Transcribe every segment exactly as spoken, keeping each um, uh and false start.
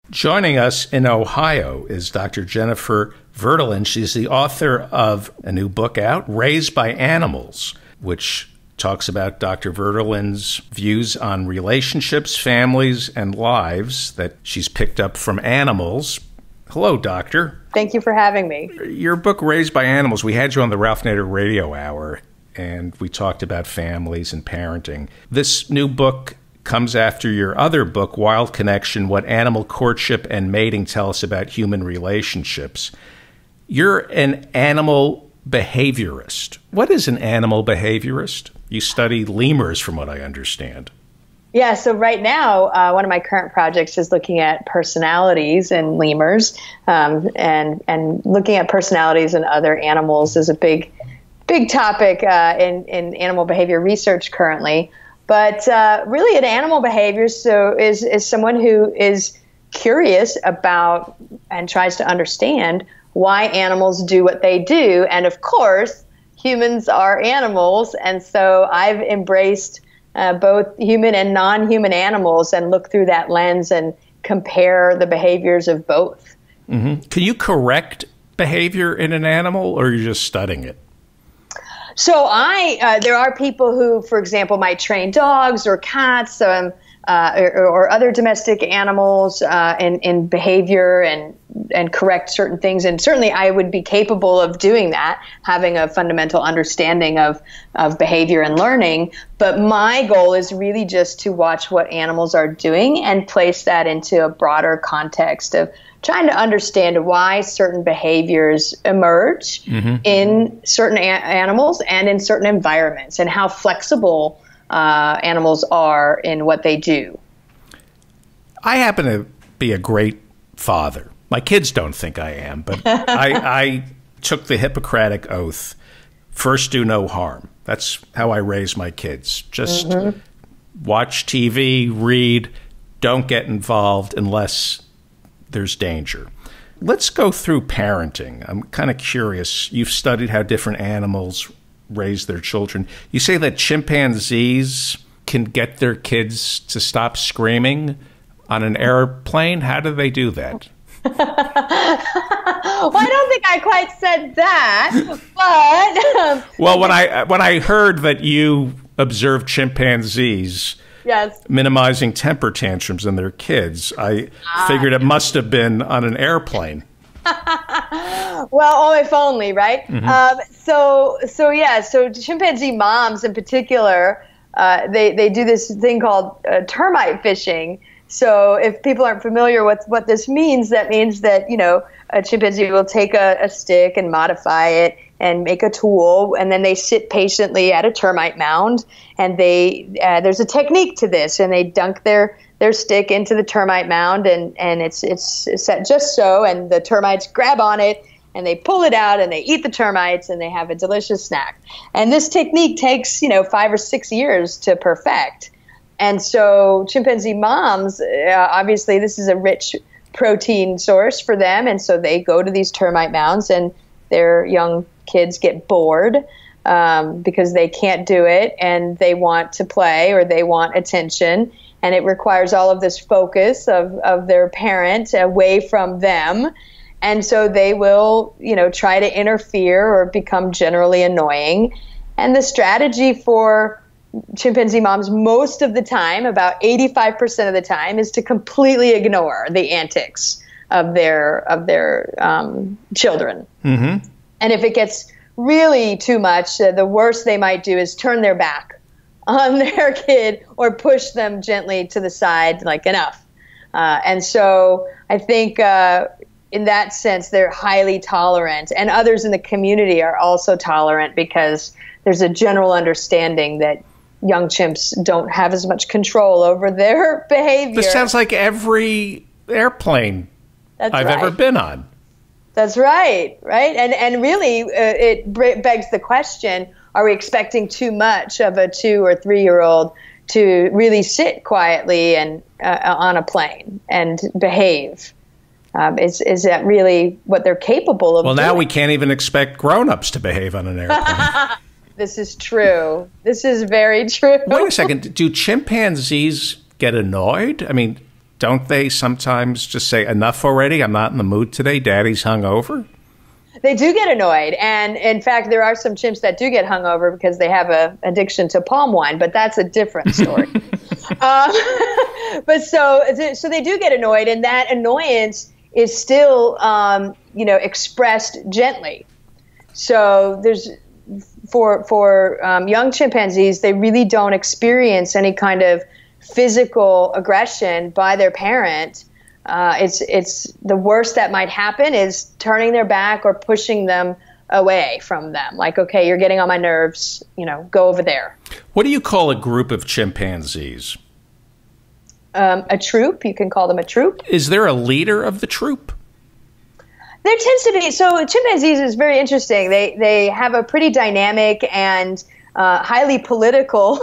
Joining us in Ohio is Doctor Jennifer Verdolin. She's the author of a new book out, Raised by Animals, which talks about Doctor Verdolin's views on relationships, families, and lives that she's picked up from animals. Hello, Doctor. Thank you for having me. Your book, Raised by Animals, we had you on the Ralph Nader Radio Hour, and we talked about families and parenting. This new book comes after your other book, Wild Connection, What Animal Courtship and Mating Tell Us About Human Relationships. You're an animal behaviorist. What is an animal behaviorist? You study lemurs, from what I understand. Yeah, so right now, uh, one of my current projects is looking at personalities in lemurs, um, and and looking at personalities in other animals is a big, big topic uh, in, in animal behavior research currently. But uh, really, an animal behavior so is is someone who is curious about and tries to understand why animals do what they do. And of course, humans are animals, and so I've embraced uh, both human and non-human animals and look through that lens and compare the behaviors of both. Mm-hmm. Can you correct behavior in an animal, or are you just studying it? So I, uh, there are people who, for example, might train dogs or cats um, uh, or, or other domestic animals uh, in, in behavior and and correct certain things. And certainly I would be capable of doing that, having a fundamental understanding of, of behavior and learning. But my goal is really just to watch what animals are doing and place that into a broader context of trying to understand why certain behaviors emerge mm-hmm. in certain a- animals and in certain environments, and how flexible uh, animals are in what they do. I happen to be a great father. My kids don't think I am, but I, I took the Hippocratic Oath, first do no harm. That's how I raise my kids. Just mm-hmm. watch T V, read, don't get involved unless there's danger. Let's go through parenting. I'm kind of curious. You've studied how different animals raise their children. You say that chimpanzees can get their kids to stop screaming on an airplane. How do they do that? Well, I don't think I quite said that, but um, well, when I when I heard that you observed chimpanzees yes. minimizing temper tantrums in their kids, I ah. figured it must have been on an airplane. Well, oh, if only, right? Mm-hmm. Um, so, so yeah, so chimpanzee moms in particular, uh, they they do this thing called uh, termite fishing. So if people aren't familiar with what this means, that means that, you know, a chimpanzee will take a, a stick and modify it and make a tool, and then they sit patiently at a termite mound, and they uh, there's a technique to this, and they dunk their their stick into the termite mound, and, and it's it's set just so, and the termites grab on it, and they pull it out, and they eat the termites, and they have a delicious snack. And this technique takes, you know, five or six years to perfect. And so chimpanzee moms, uh, obviously this is a rich protein source for them, and so they go to these termite mounds, and their young kids get bored um, because they can't do it, and they want to play or they want attention, and it requires all of this focus of, of their parent away from them. And so they will, you know, try to interfere or become generally annoying. And the strategy for chimpanzee moms most of the time, about eighty-five percent of the time, is to completely ignore the antics of their of their um, children. Mm-hmm. And if it gets really too much, uh, the worst they might do is turn their back on their kid or push them gently to the side, like, enough. Uh, and so I think uh, in that sense, they're highly tolerant. And others in the community are also tolerant because there's a general understanding that young chimps don't have as much control over their behavior. This sounds like every airplane That's I've right. ever been on. That's right, right? And and really, uh, it begs the question, are we expecting too much of a two- or three-year-old to really sit quietly and uh, on a plane and behave? Um, is, is that really what they're capable of Well, doing? now we can't even expect grown-ups to behave on an airplane. This is true. This is very true. Wait a second. Do chimpanzees get annoyed? I mean, don't they sometimes just say, enough already? I'm not in the mood today. Daddy's hungover. They do get annoyed. And in fact, there are some chimps that do get hungover because they have a addiction to palm wine, but that's a different story. um, but so, so they do get annoyed, and that annoyance is still, um, you know, expressed gently. So there's, for, for um, young chimpanzees, they really don't experience any kind of physical aggression by their parent. Uh, it's it's the worst that might happen is turning their back or pushing them away from them. Like, okay, you're getting on my nerves, you know, go over there. What do you call a group of chimpanzees? Um, a troop. You can call them a troop. Is there a leader of the troop? There tends to be. So chimpanzees is very interesting. They they have a pretty dynamic and uh, highly political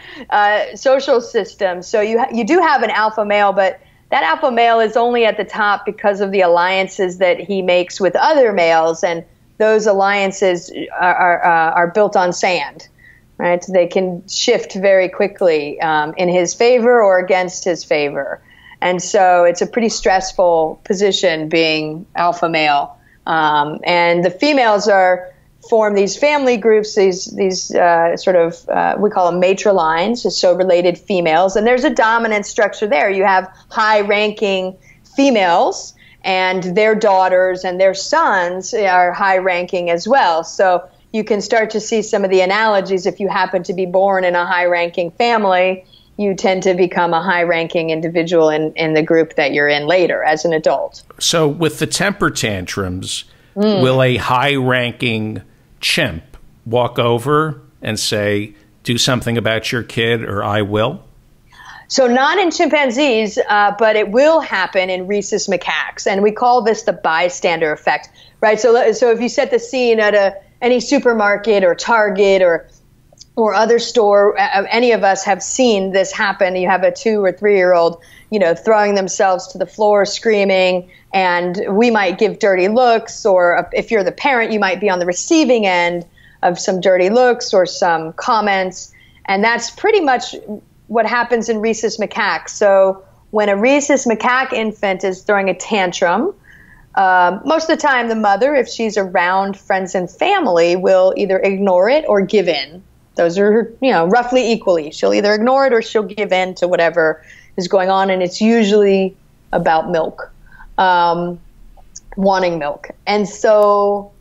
uh, social system. So you ha- you do have an alpha male, but that alpha male is only at the top because of the alliances that he makes with other males, and those alliances are are, uh, are built on sand, right? They can shift very quickly um, in his favor or against his favor, and so it's a pretty stressful position being alpha male. Um, and the females are form these family groups, these these uh, sort of, uh, we call them matrilines, so related females. And there's a dominant structure there. You have high-ranking females, and their daughters and their sons are high-ranking as well. So you can start to see some of the analogies. If you happen to be born in a high-ranking family, you tend to become a high-ranking individual in, in the group that you're in later as an adult. So with the temper tantrums, mm. will a high-ranking chimp walk over and say, do something about your kid or I will? So not in chimpanzees, uh, but it will happen in rhesus macaques. And we call this the bystander effect, right? So so if you set the scene at a any supermarket or Target or or other store, uh, any of us have seen this happen. You have a two or three-year-old, you know, throwing themselves to the floor, screaming, and we might give dirty looks, or if you're the parent, you might be on the receiving end of some dirty looks or some comments, and that's pretty much what happens in rhesus macaques. So when a rhesus macaque infant is throwing a tantrum, uh, most of the time the mother, if she's around friends and family, will either ignore it or give in. Those are, you know, roughly equally. She'll either ignore it or she'll give in to whatever is going on, and it's usually about milk, um, wanting milk. And so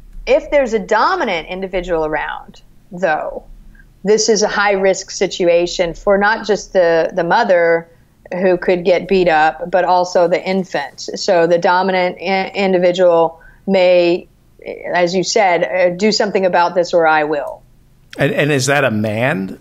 if there's a dominant individual around, though, this is a high-risk situation for not just the, the mother who could get beat up, but also the infant. So the dominant I- individual may, as you said, uh, do something about this or I will. And, and is that a man?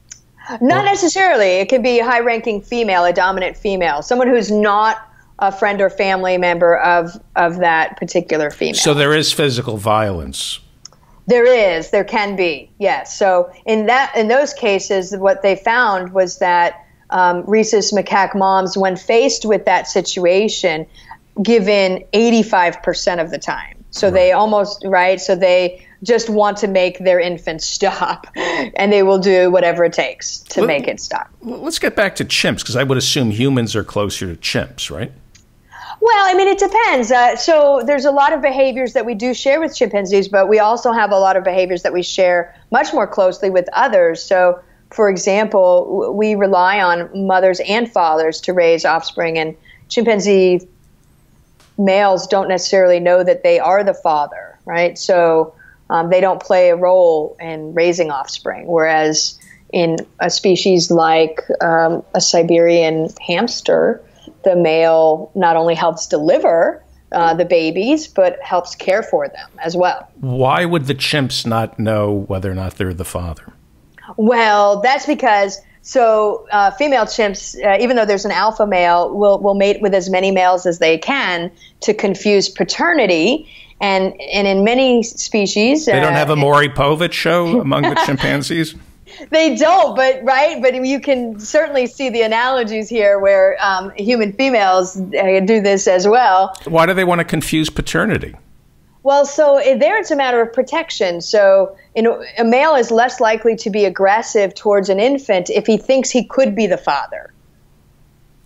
Not necessarily. It could be a high-ranking female, a dominant female, someone who's not a friend or family member of, of that particular female. So there is physical violence. There is. There can be, yes. So in that, in those cases, what they found was that um, rhesus macaque moms, when faced with that situation, give in eighty-five percent of the time. So right. they almost, right, so they just want to make their infant stop, and they will do whatever it takes to Let, make it stop. Let's get back to chimps, because I would assume humans are closer to chimps, right? Well, I mean, it depends. Uh, so there's a lot of behaviors that we do share with chimpanzees, but we also have a lot of behaviors that we share much more closely with others. So, for example, we rely on mothers and fathers to raise offspring, and chimpanzee males don't necessarily know that they are the father, right? So um, they don't play a role in raising offspring, whereas in a species like um, a Siberian hamster, the male not only helps deliver uh, the babies, but helps care for them as well. Why would the chimps not know whether or not they're the father? Well, that's because, so uh, female chimps, uh, even though there's an alpha male, will will mate with as many males as they can to confuse paternity. And and in many species... They don't uh, have a Maury Povich show among the chimpanzees? They don't, but right, but you can certainly see the analogies here where um, human females uh, do this as well. Why do they want to confuse paternity? Well, so there it's a matter of protection. So you know, a male is less likely to be aggressive towards an infant if he thinks he could be the father.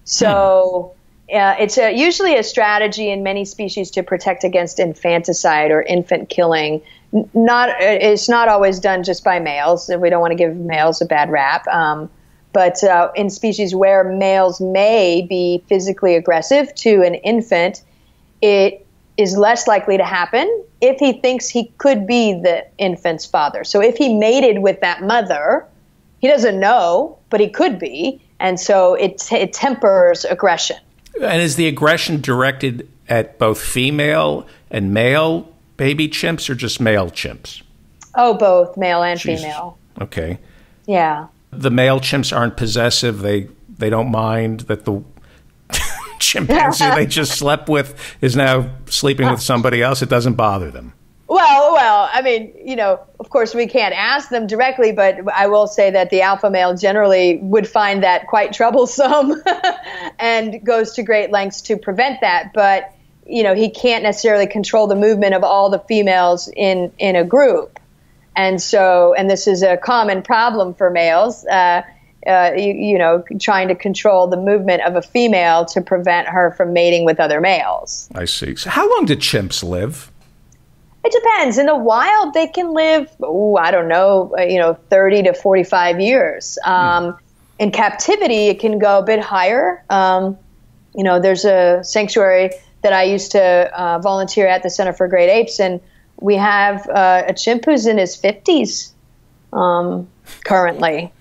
So uh, it's a, usually a strategy in many species to protect against infanticide or infant killing. Not It's not always done just by males. We don't want to give males a bad rap. Um, but uh, in species where males may be physically aggressive to an infant, it is less likely to happen if he thinks he could be the infant's father. So if he mated with that mother, he doesn't know, but he could be. And so it, it tempers aggression. And is the aggression directed at both female and male baby chimps or just male chimps? Oh, both male and Jesus. female. Okay. Yeah. The male chimps aren't possessive. They they don't mind that the chimpanzee they just slept with is now sleeping with somebody else. It doesn't bother them. Well, well, I mean, you know, of course we can't ask them directly, but I will say that the alpha male generally would find that quite troublesome and goes to great lengths to prevent that. But, you know, he can't necessarily control the movement of all the females in, in a group. And so, and this is a common problem for males, uh, uh, you, you know, trying to control the movement of a female to prevent her from mating with other males. I see. So how long do chimps live? It depends. In the wild, they can live, ooh, I don't know, you know, thirty to forty-five years. Um, mm. In captivity, it can go a bit higher. Um, you know, there's a sanctuary that I used to uh, volunteer at, the Center for Great Apes, and we have uh, a chimp who's in his fifties um, currently.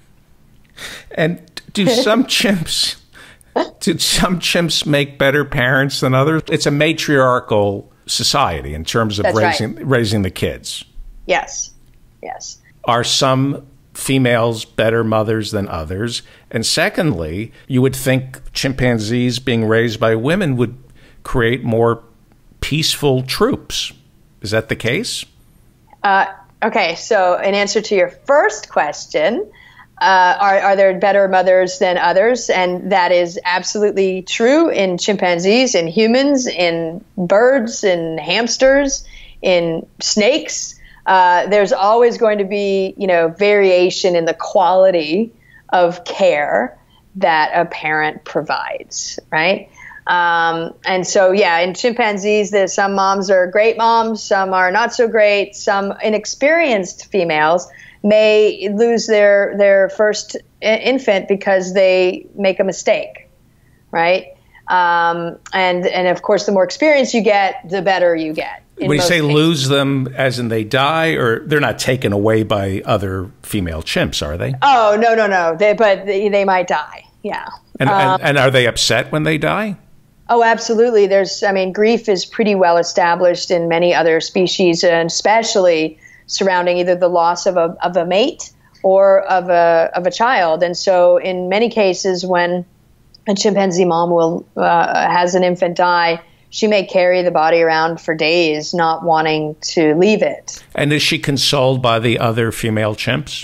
And do some chimps, do some chimps make better parents than others? It's a matriarchal society in terms of That's raising right. raising the kids. Yes, yes. Are some females better mothers than others? And secondly, you would think chimpanzees being raised by women would create more peaceful troops. Is that the case? Uh, okay, so in answer to your first question, uh, are, are there better mothers than others? And that is absolutely true in chimpanzees, in humans, in birds, in hamsters, in snakes. Uh, there's always going to be, you know, variation in the quality of care that a parent provides, right? Um, and so, yeah, in chimpanzees, there's some moms are great moms, some are not so great. Some inexperienced females may lose their their first infant because they make a mistake, right? Um, and and of course, the more experience you get, the better you get. When you say cases. Lose them, as in they die, or they're not taken away by other female chimps, are they? Oh no no no! They, but they, they might die. Yeah. And, um, and and are they upset when they die? Oh, absolutely. There's, I mean, grief is pretty well established in many other species, and especially surrounding either the loss of a of a mate or of a of a child. And so, in many cases, when a chimpanzee mom will uh, has an infant die, she may carry the body around for days, not wanting to leave it. And is she consoled by the other female chimps?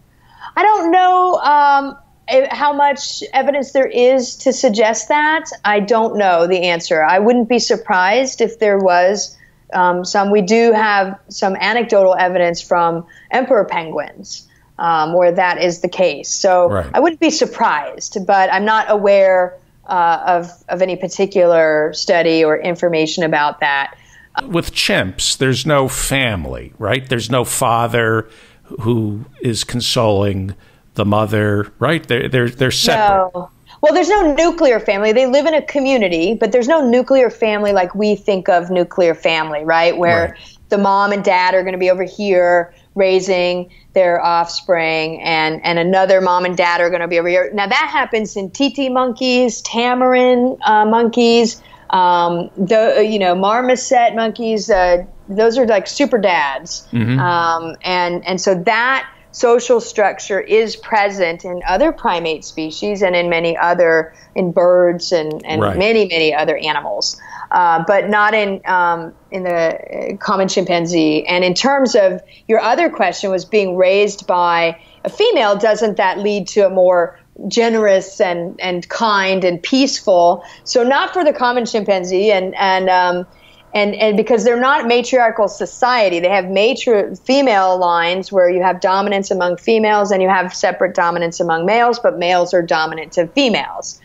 I don't know. Um, How much evidence there is to suggest that, I don't know the answer. I wouldn't be surprised if there was um, some. We do have some anecdotal evidence from emperor penguins um, where that is the case. So right. I wouldn't be surprised, but I'm not aware uh, of, of any particular study or information about that. With chimps, there's no family, right? There's no father who is consoling the mother, right? They're, they're, they're separate. No. Well, there's no nuclear family. They live in a community, but there's no nuclear family like we think of nuclear family, right? Where right. the mom and dad are going to be over here raising their offspring, and, and another mom and dad are going to be over here. Now, that happens in titi monkeys, tamarin uh, monkeys, um, the you know, marmoset monkeys. Uh, those are like super dads. Mm-hmm. Um, and, and so that social structure is present in other primate species and in many other, in birds and, and right. many, many other animals, uh, but not in um, in the common chimpanzee. And in terms of your other question was being raised by a female, doesn't that lead to a more generous and, and kind and peaceful? So not for the common chimpanzee, and, and um, And and because they're not a matriarchal society, they have matri- female lines where you have dominance among females and you have separate dominance among males, but males are dominant to females.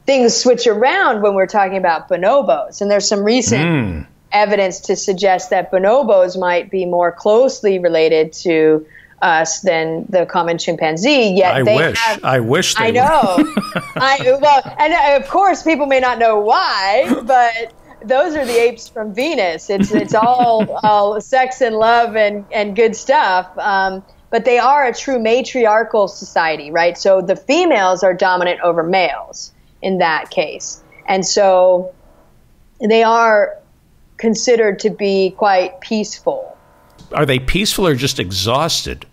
things switch around when we're talking about bonobos. And there's some recent mm. evidence to suggest that bonobos might be more closely related to us than the common chimpanzee. Yet I they wish. have, I wish they I know. I well, and uh, of course, people may not know why, but those are the apes from Venus. It's it's all, all sex and love and and good stuff. Um, but they are a true matriarchal society, right? So the females are dominant over males in that case, and so they are considered to be quite peaceful. Are they peaceful or just exhausted?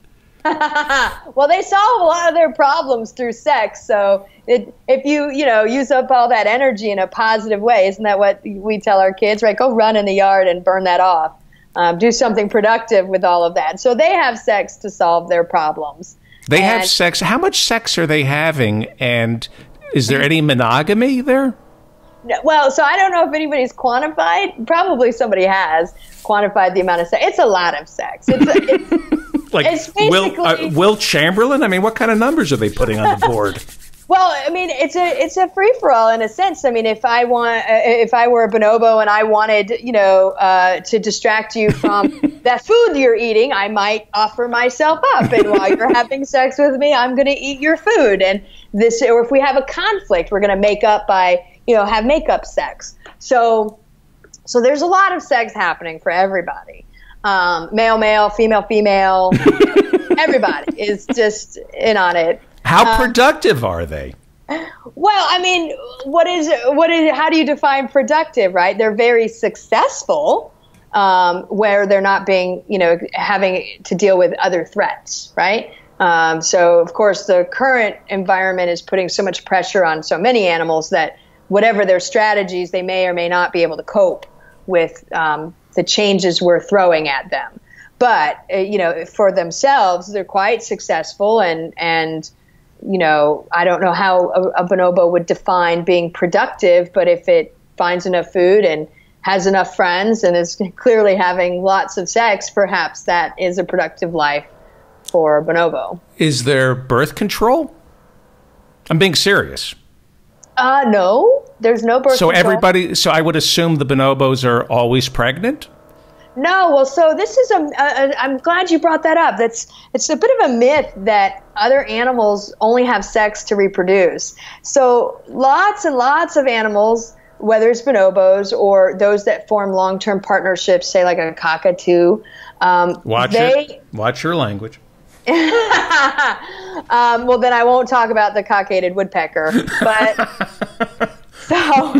Well, they solve a lot of their problems through sex. So it, if you, you know, use up all that energy in a positive way, isn't that what we tell our kids, right? Go run in the yard and burn that off. Um, do something productive with all of that. So they have sex to solve their problems. They and, have sex. How much sex are they having? And is there any monogamy there? Well, so I don't know if anybody's quantified. Probably somebody has quantified the amount of sex. It's a lot of sex. It's, it's like it's Will, uh, Will Chamberlain? I mean, what kind of numbers are they putting on the board? Well, I mean, it's a it's a free for all in a sense. I mean, if I want, uh, if I were a bonobo and I wanted, you know, uh, to distract you from that food you're eating, I might offer myself up, and while you're having sex with me, I'm going to eat your food. And this, or if we have a conflict, we're going to make up by, you know, have makeup sex. So, so there's a lot of sex happening for everybody. Um, male, male, female, female. Everybody is just in on it. How productive um, are they? Well, I mean, what is what is how do you define productive, right? They're very successful, um, where they're not being, you know, having to deal with other threats, right? Um, so, of course, the current environment is putting so much pressure on so many animals that whatever their strategies, they may or may not be able to cope with um, the changes we're throwing at them. But, uh, you know, for themselves, they're quite successful. And, and you know, I don't know how a, a bonobo would define being productive, but if it finds enough food and has enough friends and is clearly having lots of sex, perhaps that is a productive life for a bonobo. Is there birth control? I'm being serious. Uh, no, there's no birth so control. So everybody, so I would assume the bonobos are always pregnant? No, well, so this is a, a, I'm glad you brought that up. That's, it's a bit of a myth that other animals only have sex to reproduce. So lots and lots of animals, whether it's bonobos or those that form long-term partnerships, say like a cockatoo. Um, Watch they, it. Watch your language. um, well, then I won't talk about the cockaded woodpecker. But so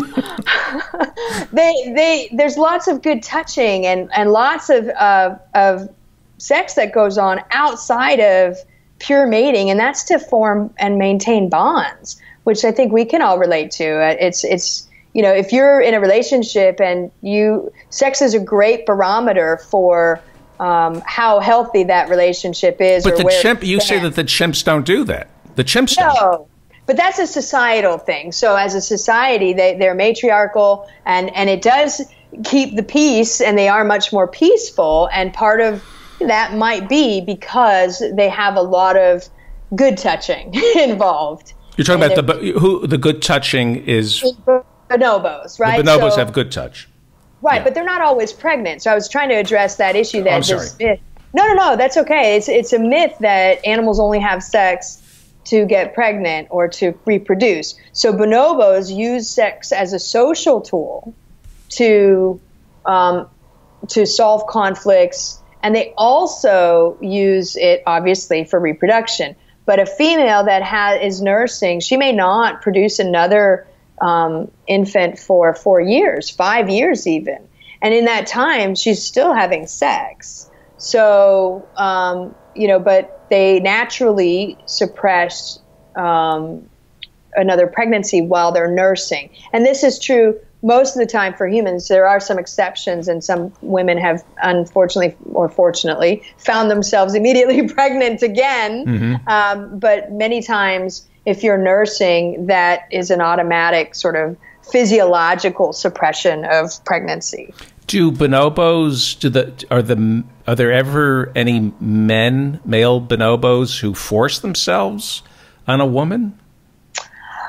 they they there's lots of good touching and and lots of uh, of sex that goes on outside of pure mating, and that's to form and maintain bonds, which I think we can all relate to. It's it's you know, if you're in a relationship and you sex is a great barometer for Um, how healthy that relationship is. But or the where chimp, you say that the chimps don't do that. The chimps no, don't. But that's a societal thing. So as a society, they, they're matriarchal, and, and it does keep the peace, and they are much more peaceful. And part of that might be because they have a lot of good touching involved. You're talking and about the who the good touching is bonobos, right? The bonobos so, have good touch. Right, yeah. But they're not always pregnant. So I was trying to address that issue. That oh, I'm sorry. this myth. No, no, no. That's okay. It's it's a myth that animals only have sex to get pregnant or to reproduce. So bonobos use sex as a social tool to um, to solve conflicts, and they also use it obviously for reproduction. But a female that has is nursing, she may not produce another Um, infant for four years, five years even. And in that time, she's still having sex. So, um, you know, but they naturally suppress um, another pregnancy while they're nursing. And this is true most of the time for humans. There are some exceptions, and some women have unfortunately or fortunately found themselves immediately pregnant again. Mm-hmm. Um, but many times, if you're nursing, that is an automatic sort of physiological suppression of pregnancy. Do bonobos, do the, are the, are there ever any men, male bonobos who force themselves on a woman?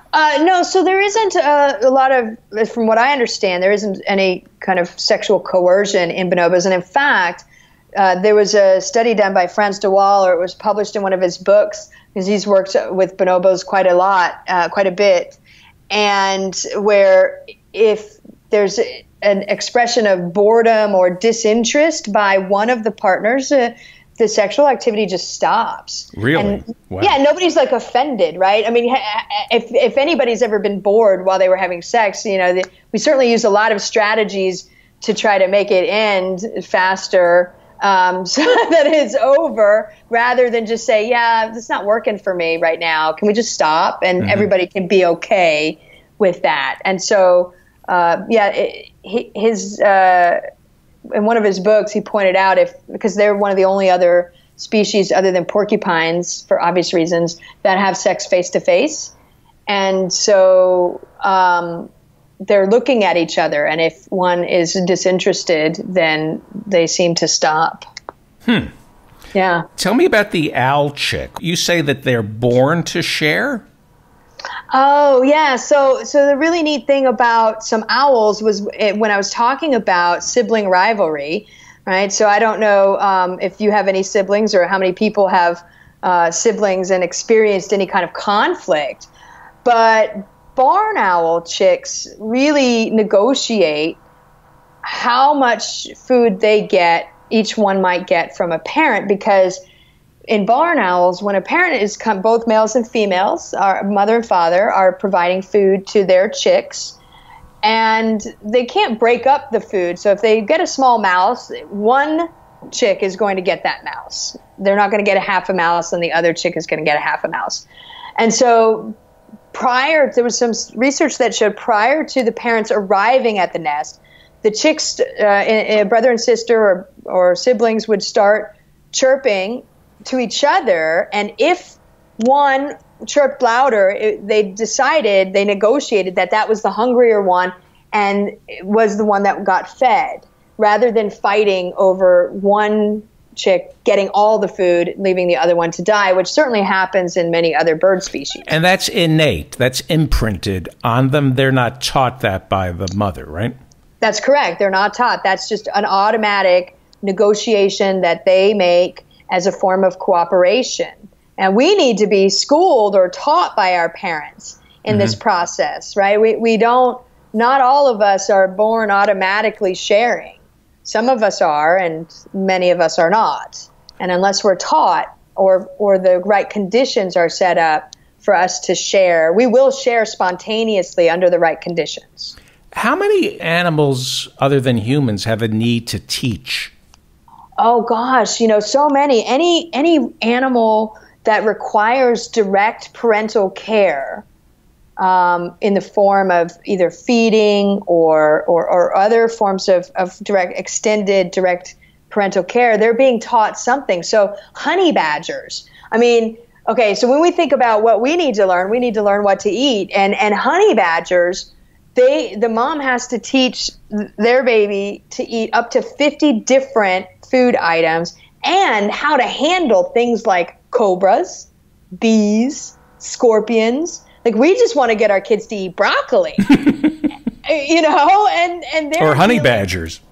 Uh, no, so there isn't a, a lot of, from what I understand, there isn't any kind of sexual coercion in bonobos. And in fact, uh, there was a study done by Frans de Waal, or it was published in one of his books, because he's worked with bonobos quite a lot, uh, quite a bit, and where if there's an expression of boredom or disinterest by one of the partners, uh, the sexual activity just stops. Really? And, wow. Yeah, nobody's like offended, right? I mean, if if anybody's ever been bored while they were having sex, you know, the, we certainly use a lot of strategies to try to make it end faster, um, so that it's over, rather than just say, yeah, it's not working for me right now. Can we just stop? And mm-hmm. everybody can be okay with that. And so, uh, yeah, it, his uh, in one of his books, he pointed out if because they're one of the only other species other than porcupines, for obvious reasons, that have sex face to face, and so um, they're looking at each other, and if one is disinterested, then they seem to stop. Hmm. Yeah. Tell me about the owl chick. You say that they're born to share? Oh, yeah. So so the really neat thing about some owls was it, when I was talking about sibling rivalry, right? So I don't know um, if you have any siblings or how many people have uh, siblings and experienced any kind of conflict, but barn owl chicks really negotiate how much food they get, each one might get from a parent, because in barn owls, when a parent is come, both males and females, our mother and father are providing food to their chicks, and they can't break up the food. So if they get a small mouse, one chick is going to get that mouse. They're not going to get a half a mouse, and the other chick is going to get a half a mouse. And so prior, there was some research that showed prior to the parents arriving at the nest, the chicks, uh, a brother and sister or, or siblings would start chirping to each other, and if one chirped louder, it, they decided, they negotiated that that was the hungrier one and was the one that got fed, rather than fighting over one chick getting all the food, leaving the other one to die, which certainly happens in many other bird species. And that's innate. That's imprinted on them. They're not taught that by the mother, right? That's correct. They're not taught. That's just an automatic negotiation that they make as a form of cooperation. And we need to be schooled or taught by our parents in mm-hmm. this process, right? We we don't, not all of us are born automatically sharing. Some of us are, and many of us are not. And unless we're taught or or the right conditions are set up for us to share, we will share spontaneously under the right conditions. How many animals other than humans have a need to teach? Oh gosh, you know, so many. Any any animal that requires direct parental care um, in the form of either feeding or or, or other forms of, of direct extended direct parental care, they're being taught something. So honey badgers. I mean, okay, so when we think about what we need to learn, we need to learn what to eat. And and honey badgers, they the mom has to teach their baby to eat up to fifty different food items and how to handle things like cobras, bees, scorpions. Like, we just want to get our kids to eat broccoli, you know, and, and they're or honey really, badgers.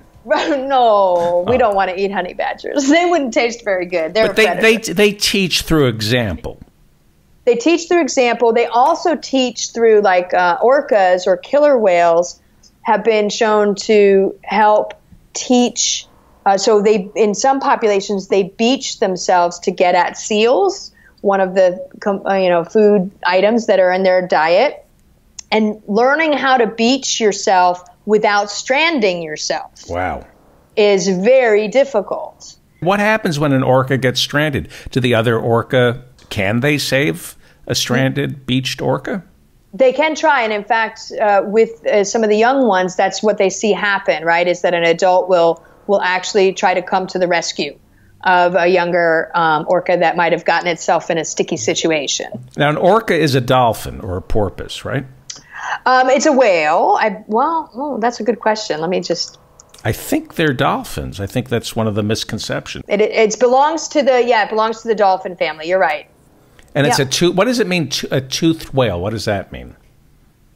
No, we oh. don't want to eat honey badgers. They wouldn't taste very good. They're but they, they, they teach through example. They teach through example. They also teach through, like, uh, orcas or killer whales have been shown to help teach. Uh, so they, in some populations, they beach themselves to get at seals, one of the uh, you know food items that are in their diet, and learning how to beach yourself without stranding yourself. Wow, is very difficult. What happens when an orca gets stranded? To the other orca, can they save a stranded, beached orca? They can try, and in fact, uh, with uh, some of the young ones, that's what they see happen. Right, is that an adult will will actually try to come to the rescue of a younger um, orca that might have gotten itself in a sticky situation. Now, an orca is a dolphin or a porpoise, right? Um, it's a whale. I, well, oh, that's a good question. Let me just... I think they're dolphins. I think that's one of the misconceptions. It, it, it belongs to the, yeah, it belongs to the dolphin family. You're right. And it's yeah. a tooth. What does it mean, to, a toothed whale? What does that mean?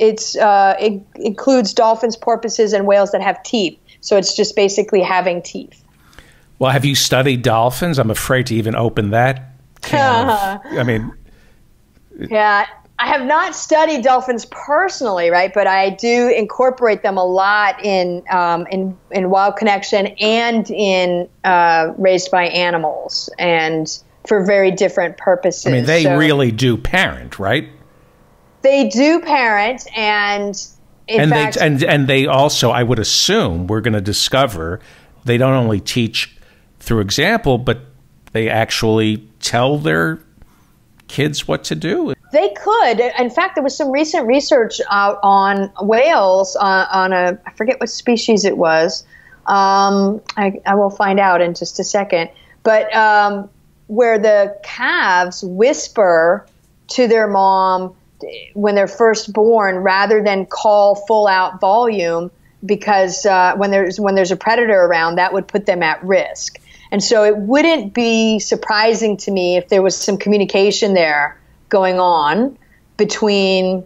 it's uh, it includes dolphins, porpoises, and whales that have teeth. So it's just basically having teeth. Well, have you studied dolphins? I'm afraid to even open that can of, I mean, yeah. I have not studied dolphins personally, right? But I do incorporate them a lot in um, in in Wild Connection and in uh, Raised by Animals, and for very different purposes. I mean, they so really do parent, right? They do parent, and in and fact, they and and they also, I would assume, we're going to discover they don't only teach through example, but they actually tell their kids what to do. They could. In fact, there was some recent research out on whales uh, on a, I forget what species it was. Um, I, I will find out in just a second. But um, where the calves whisper to their mom when they're first born rather than call full out volume, because uh, when there's when there's a predator around, that would put them at risk. And so it wouldn't be surprising to me if there was some communication there going on between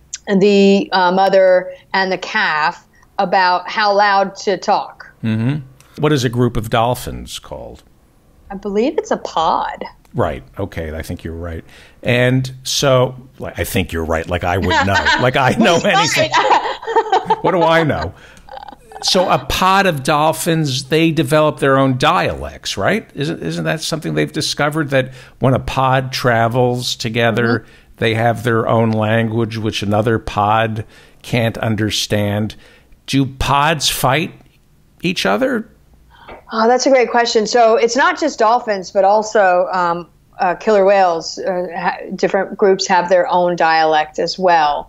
the uh, mother and the calf about how loud to talk. Mm-hmm. What is a group of dolphins called? I believe it's a pod. Right. Okay. I think you're right. And so, like, I think you're right. Like I would know. Like I know anything. What do I know? So a pod of dolphins, they develop their own dialects, right? Isn't isn't that something they've discovered, that when a pod travels together, mm-hmm. they have their own language, which another pod can't understand? Do pods fight each other? Oh, that's a great question. So it's not just dolphins, but also um, uh, killer whales. Uh, ha- different groups have their own dialect as well.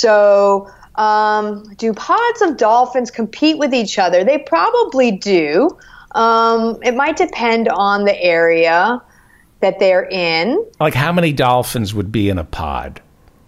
So um, do pods of dolphins compete with each other? They probably do. Um, it might depend on the area that they're in. Like how many dolphins would be in a pod?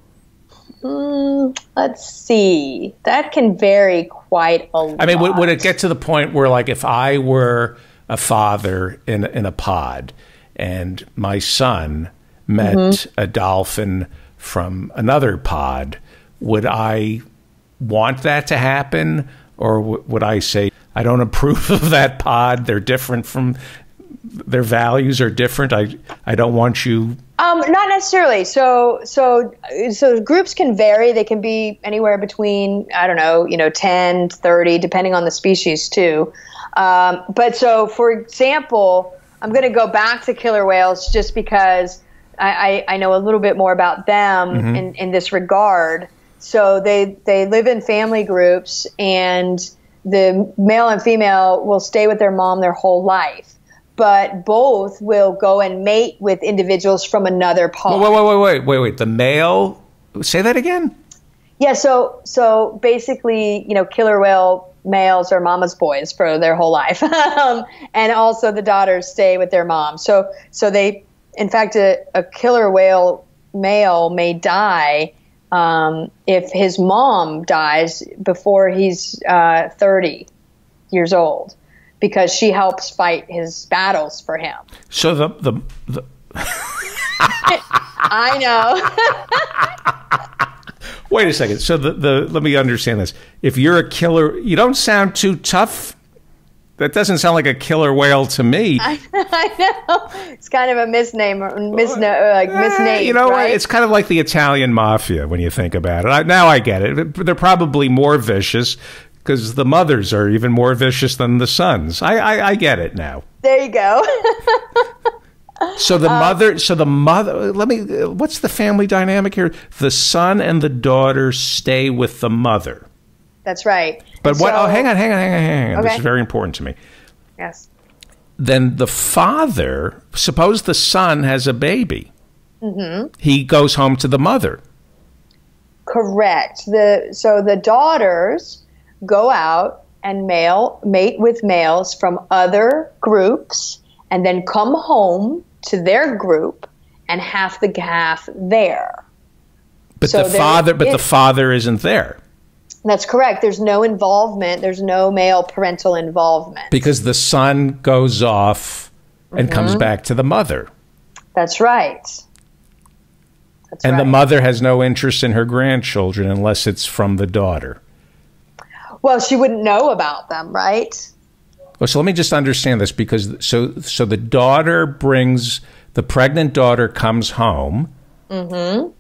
Mm, let's see. That can vary quite a lot. I mean, would, would it get to the point where, like, if I were a father in in a pod and my son met mm-hmm. a dolphin from another pod, would I want that to happen? Or w- would I say, I don't approve of that pod, they're different from, their values are different, I I don't want you... Um, not necessarily. So, so, so groups can vary. They can be anywhere between, I don't know, you know, ten, thirty, depending on the species too. Um, but so, for example, I'm going to go back to killer whales just because I, I, I know a little bit more about them mm-hmm. in, in this regard. So they, they live in family groups, and the male and female will stay with their mom their whole life. But both will go and mate with individuals from another pod. Wait, wait, wait, wait, wait, wait. The male, say that again? Yeah, so so basically, you know, killer whale males are mama's boys for their whole life. um, and also the daughters stay with their mom. So so they, in fact, a, a killer whale male may die um, if his mom dies before he's uh, thirty years old, because she helps fight his battles for him. So the... the, the I know. Wait a second. So the, the let me understand this. If you're a killer... You don't sound too tough. That doesn't sound like a killer whale to me. I, I know. It's kind of a misname, misno, like misname. You know, right? It's kind of like the Italian mafia when you think about it. I, now I get it. They're probably more vicious, because the mothers are even more vicious than the sons. I, I, I get it now. There you go. So the um, mother, so the mother, let me, what's the family dynamic here? The son and the daughter stay with the mother. That's right. But and what, so, oh, hang on, hang on, hang on, hang on. Okay. This is very important to me. Yes. Then the father, suppose the son has a baby. Mm-hmm. He goes home to the mother. Correct. The So the daughters go out and male mate with males from other groups, and then come home to their group and have the calf there. But so the father, but it, the father isn't there. That's correct. There's no involvement. There's no male parental involvement, because the son goes off and mm-hmm. comes back to the mother. That's right. That's and right. the mother has no interest in her grandchildren unless it's from the daughter. Well, she wouldn't know about them, right? Well, so let me just understand this, because so so the daughter brings, the pregnant daughter comes home Mm-hmm.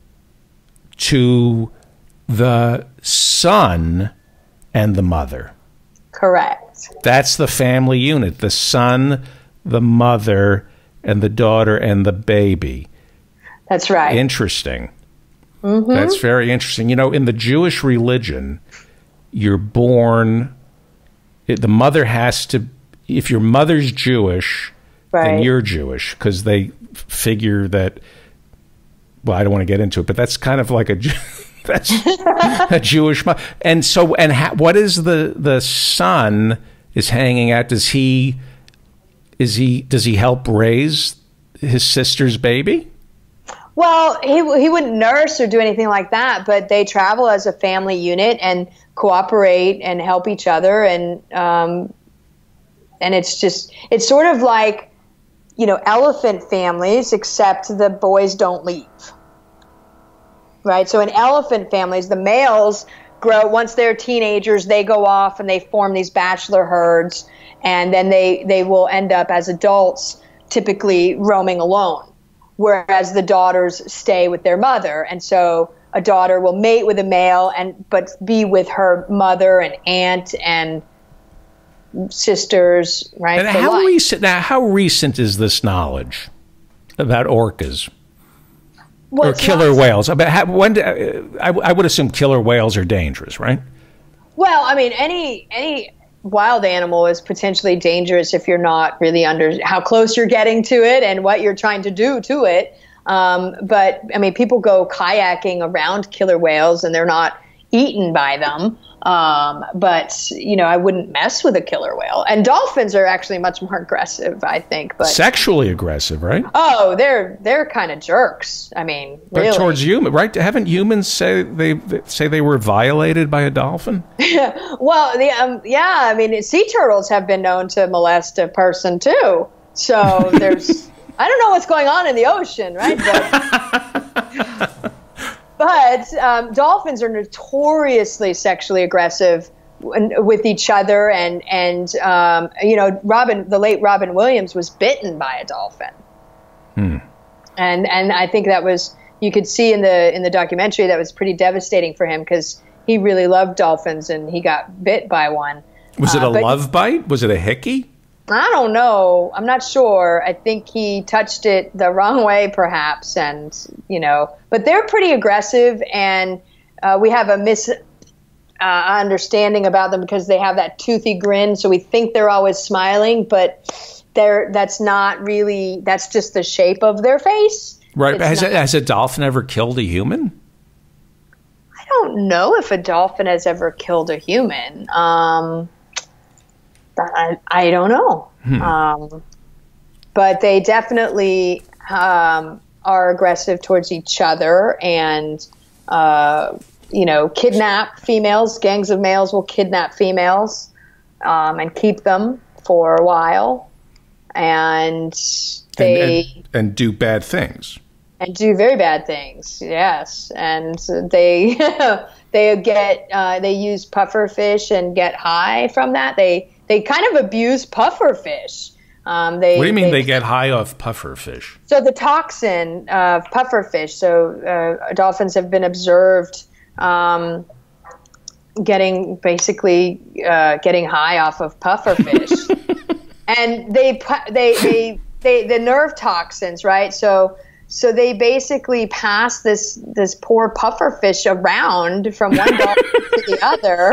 to the son and the mother. Correct. That's the family unit. The son, the mother, and the daughter and the baby. That's right. Interesting. Mm-hmm. That's very interesting. You know, in the Jewish religion, you're born, the mother has to, if your mother's Jewish, Right. then you're Jewish, because they figure that, well, I don't want to get into it, but that's kind of like a, that's a Jewish mother. And so, and ha, what is the, the son is hanging out? Does he, is he, does he help raise his sister's baby? Well, he he wouldn't nurse or do anything like that, but they travel as a family unit and cooperate and help each other, and um, and it's just it's sort of like, you know, elephant families, except the boys don't leave, right? So in elephant families, the males grow, once they're teenagers, they go off and they form these bachelor herds, and then they they will end up as adults typically roaming alone. Whereas the daughters stay with their mother. And so a daughter will mate with a male and but be with her mother and aunt and sisters, right? And how life. recent now how recent is this knowledge about orcas? Well, or killer whales? About how, when do, I, I would assume killer whales are dangerous, right? Well, I mean, any any wild animal is potentially dangerous if you're not really under how close you're getting to it and what you're trying to do to it. Um, but I mean, people go kayaking around killer whales and they're not eaten by them. Um, but you know, I wouldn't mess with a killer whale. And dolphins are actually much more aggressive, I think. But sexually aggressive, right? Oh, they're they're kind of jerks. I mean, but really. Towards humans, right? Haven't humans say they, they say they were violated by a dolphin? Well, the um, yeah, I mean, sea turtles have been known to molest a person too. So there's, I don't know what's going on in the ocean, right? But, but um, dolphins are notoriously sexually aggressive with each other, and and um, you know, Robin, the late Robin Williams, was bitten by a dolphin, hmm. and and I think that was, you could see in the in the documentary, that was pretty devastating for him because he really loved dolphins and he got bit by one. Was it a uh, love bite? Was it a hickey? I don't know. I'm not sure. I think he touched it the wrong way, perhaps, and you know. But they're pretty aggressive, and uh, we have a misunderstanding uh, about them because they have that toothy grin. So we think they're always smiling, but they're that's not really. That's just the shape of their face. Right. Has, not, a, has a dolphin ever killed a human? I don't know if a dolphin has ever killed a human. Um, I, I don't know. Hmm. Um, but they definitely um, are aggressive towards each other and, uh, you know, kidnap females. Gangs of males will kidnap females um, and keep them for a while. And they... And, and, and do bad things. And do very bad things, yes. And they they get uh, they use puffer fish and get high from that. They they kind of abuse puffer fish. Um, they, what do you mean they, they get high off puffer fish? So the toxin of puffer fish. So uh, dolphins have been observed um, getting basically uh, getting high off of puffer fish, and they they they they the nerve toxins, right? So. So they basically pass this this poor puffer fish around from one dolphin to the other,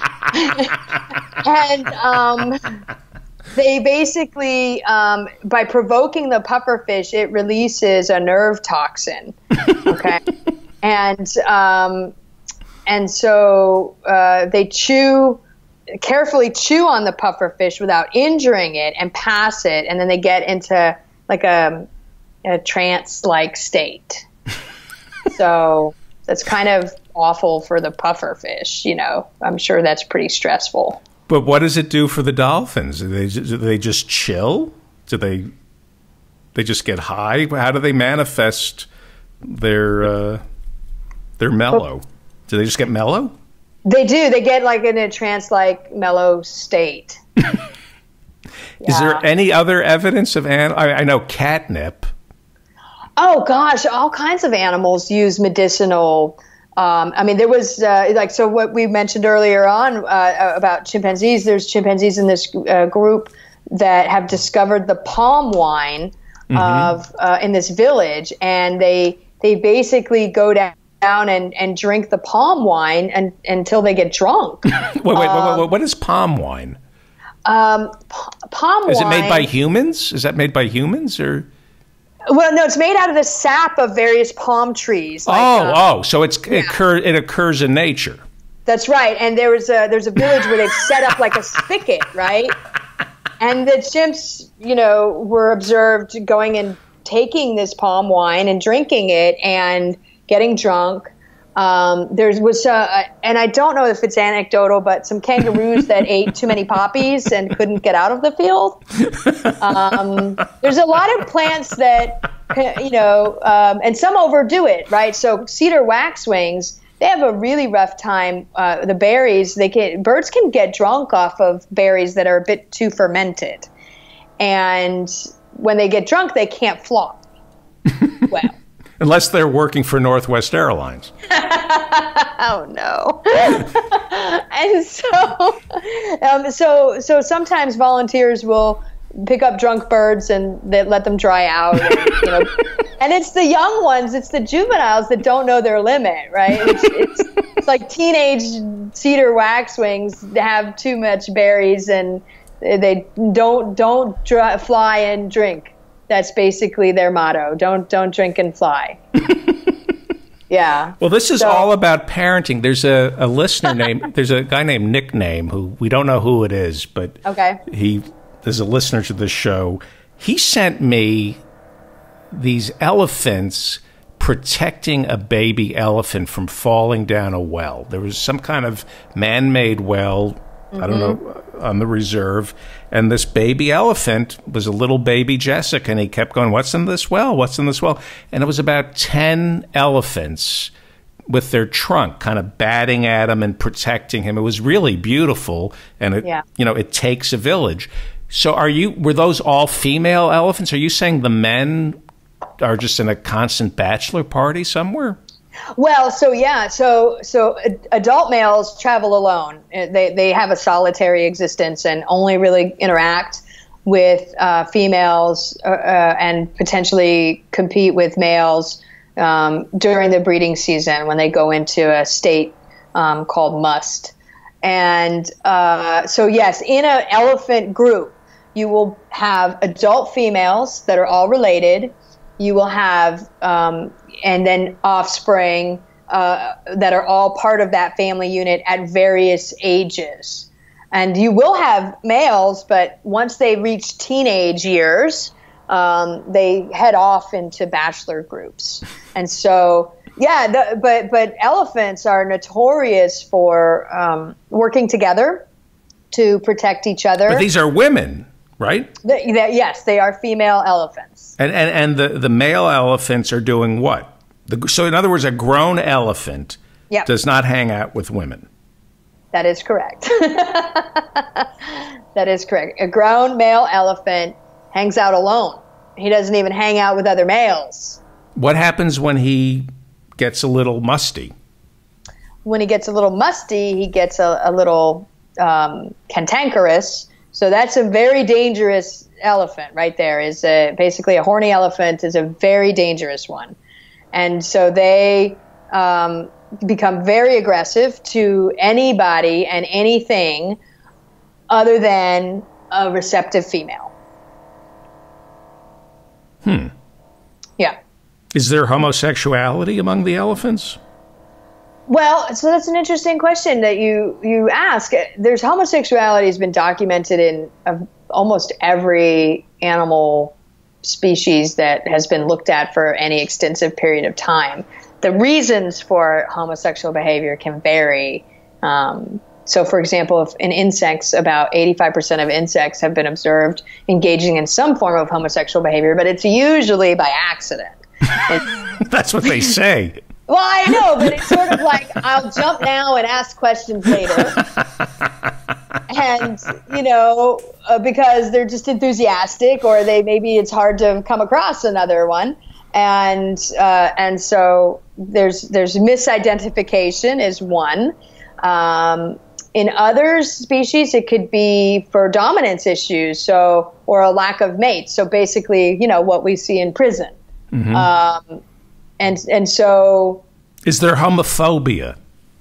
and um, they basically, um, by provoking the puffer fish, it releases a nerve toxin. Okay, and um, and so uh, they chew carefully chew on the puffer fish without injuring it and pass it, and then they get into like a a trance-like state. So that's kind of awful for the puffer fish, you know. I'm sure that's pretty stressful. But what does it do for the dolphins? Do they, do they just chill? Do they they just get high? How do they manifest they're uh, they're mellow. Do they just get mellow? They do. They get like in a trance-like mellow state. Yeah. Is there any other evidence of an? I, I know catnip. Oh gosh, all kinds of animals use medicinal. Um, I mean, there was uh, like so what we mentioned earlier on uh, about chimpanzees. There's chimpanzees in this uh, group that have discovered the palm wine mm-hmm. of uh, in this village, and they they basically go down. down and, and drink the palm wine and, until they get drunk. wait, wait, um, wait, wait, what is palm wine? Um, p- palm is wine. Is it made by humans? Is that made by humans or? Well, no, it's made out of the sap of various palm trees. Like, oh, um, oh, so it's yeah. it, occur, it occurs in nature. That's right. And there was a, there's a village where they've set up like a spigot, right? And the chimps, you know, were observed going and taking this palm wine and drinking it and getting drunk. Um, there was, uh, and I don't know if it's anecdotal, but some kangaroos that ate too many poppies and couldn't get out of the field. Um, there's a lot of plants that, you know, um, and some overdo it, right? So cedar waxwings, they have a really rough time. Uh, the berries, they can, birds can get drunk off of berries that are a bit too fermented. And when they get drunk, they can't fly. Well. Unless they're working for Northwest Airlines. Oh no! And so, um, so, so sometimes volunteers will pick up drunk birds and they let them dry out. And, you know, and it's the young ones, it's the juveniles that don't know their limit, right? It's, it's, it's like teenage cedar waxwings have too much berries and they don't don't dry, fly and drink. That's basically their motto. Don't don't drink and fly. Yeah. Well, this is so, all about parenting. There's a, a listener named, there's a guy named Nickname who we don't know who it is, but okay. he is a listener to this show. He sent me these elephants protecting a baby elephant from falling down a well. There was some kind of man-made well, mm-hmm. I don't know, on the reserve. And this baby elephant was a little baby Jessica, and he kept going, what's in this well? What's in this well? And it was about ten elephants with their trunk kind of batting at him and protecting him. It was really beautiful, and it, yeah. you know, it takes a village. So are you, were those all female elephants? Are you saying the men are just in a constant bachelor party somewhere? Well, so yeah, so so adult males travel alone. They they have a solitary existence and only really interact with uh, females uh, uh, and potentially compete with males um, during the breeding season when they go into a state um, called must. And uh, so yes, in an elephant group, you will have adult females that are all related. You will have, um, and then offspring uh, that are all part of that family unit at various ages. And you will have males, but once they reach teenage years, um, they head off into bachelor groups. And so, yeah, the, but but elephants are notorious for um, working together to protect each other. But these are women. Right? The, the, yes, they are female elephants. And and, and the, the male elephants are doing what? The, so in other words, a grown elephant yep. does not hang out with women. That is correct. That is correct. A grown male elephant hangs out alone. He doesn't even hang out with other males. What happens when he gets a little musty? When he gets a little musty, he gets a, a little um, cantankerous. So that's a very dangerous elephant right there. Is a, basically a horny elephant is a very dangerous one. And so they um, become very aggressive to anybody and anything other than a receptive female. Hmm. Yeah. Is there homosexuality among the elephants? Well, so that's an interesting question that you, you ask. There's homosexuality has been documented in uh, almost every animal species that has been looked at for any extensive period of time. The reasons for homosexual behavior can vary. Um, so, for example, if in insects, about eighty-five percent of insects have been observed engaging in some form of homosexual behavior, but it's usually by accident. And, That's what they say. well, I know, but it's sort of like, I'll jump now and ask questions later. And, you know, uh, because they're just enthusiastic, or they maybe it's hard to come across another one. And uh, and so there's there's misidentification is one. Um, in other species, it could be for dominance issues, so or a lack of mates. So basically, you know, what we see in prison. Mm-hmm. Um, and and so, is there homophobia?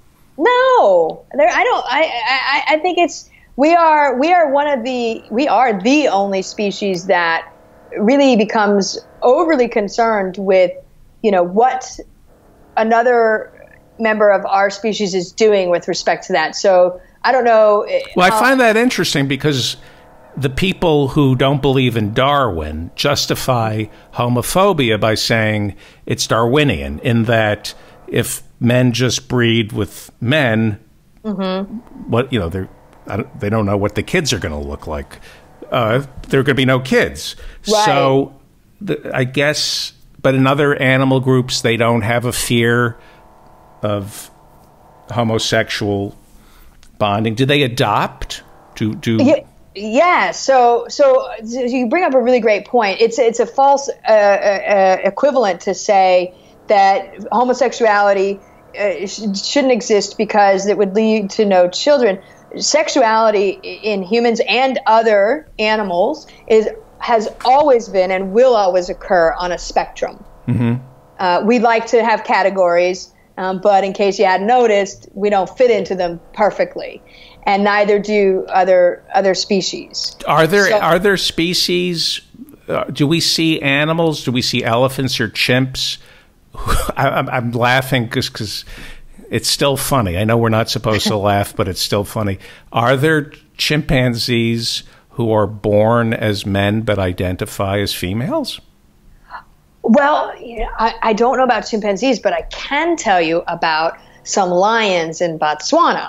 No, there. I don't. I, I I think it's we are we are one of the we are the only species that really becomes overly concerned with, you know, what another member of our species is doing with respect to that. So I don't know. Well, I find that interesting because the people who don't believe in Darwin justify homophobia by saying it's Darwinian, in that if men just breed with men, mm-hmm. what you know, they they don't know what the kids are going to look like. Uh, there are going to be no kids. Right. So the, I guess, but in other animal groups, they don't have a fear of homosexual bonding. Do they adopt? Do do? Yeah, yeah. So so you bring up a really great point. It's it's a false uh, uh, equivalent to say that homosexuality uh, sh- shouldn't exist because it would lead to no children. Sexuality in humans and other animals is has always been and will always occur on a spectrum. Mm-hmm. Uh, we like to have categories, um, but in case you hadn't noticed, we don't fit into them perfectly, and neither do other other species. Are there so, are there species? Uh, do we see animals? Do we see elephants or chimps? I, I'm, I'm laughing because because. It's still funny. I know we're not supposed to laugh, but it's still funny. Are there chimpanzees who are born as men but identify as females? Well, you know, I, I don't know about chimpanzees, but I can tell you about some lions in Botswana.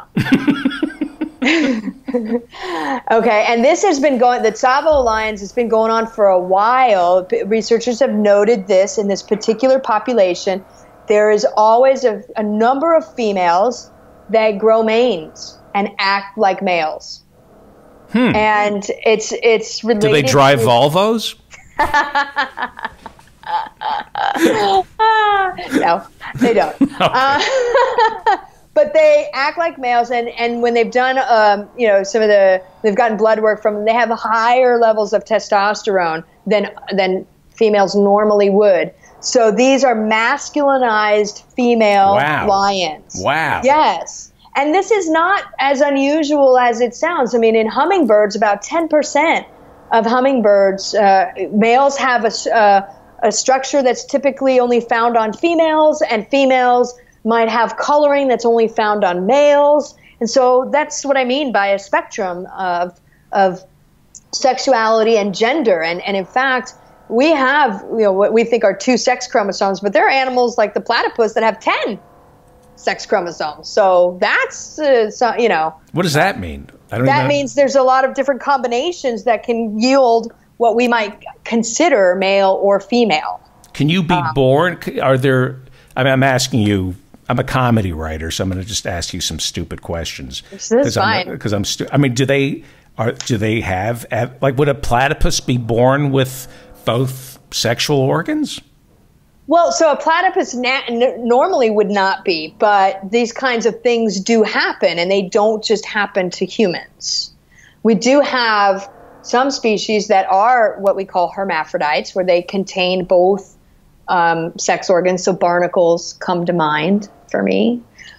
Okay, and this has been going, the Tsavo lions has been going on for a while. Researchers have noted this in this particular population. There is always a, a number of females that grow manes and act like males. Hmm. And it's it's related. Do they drive to, Volvos? No, they don't. Okay. Uh, but they act like males, and, and when they've done, um, you know, some of the, they've gotten blood work from them, they have higher levels of testosterone than than females normally would. So these are masculinized female wow. lions. Wow. Yes. And this is not as unusual as it sounds. I mean, in hummingbirds, about ten percent of hummingbirds, uh, males have a, uh, a structure that's typically only found on females, and females might have coloring that's only found on males. And so that's what I mean by a spectrum of, of sexuality and gender. And, and in fact, we have, you know, what we think are two sex chromosomes, but there are animals like the platypus that have ten sex chromosomes. So that's, uh, so, you know. What does that mean? I don't that know. means there's a lot of different combinations that can yield what we might consider male or female. Can you be um, born? Are there, I mean, I'm asking you, I'm a comedy writer, so I'm going to just ask you some stupid questions. This is fine. Because I'm, I'm stu- I mean, do they, are, do they have, like, would a platypus be born with both sexual organs? Well, so a platypus na- n- normally would not be, but these kinds of things do happen, and they don't just happen to humans. We do have some species that are what we call hermaphrodites, where they contain both um, sex organs. So barnacles come to mind for me.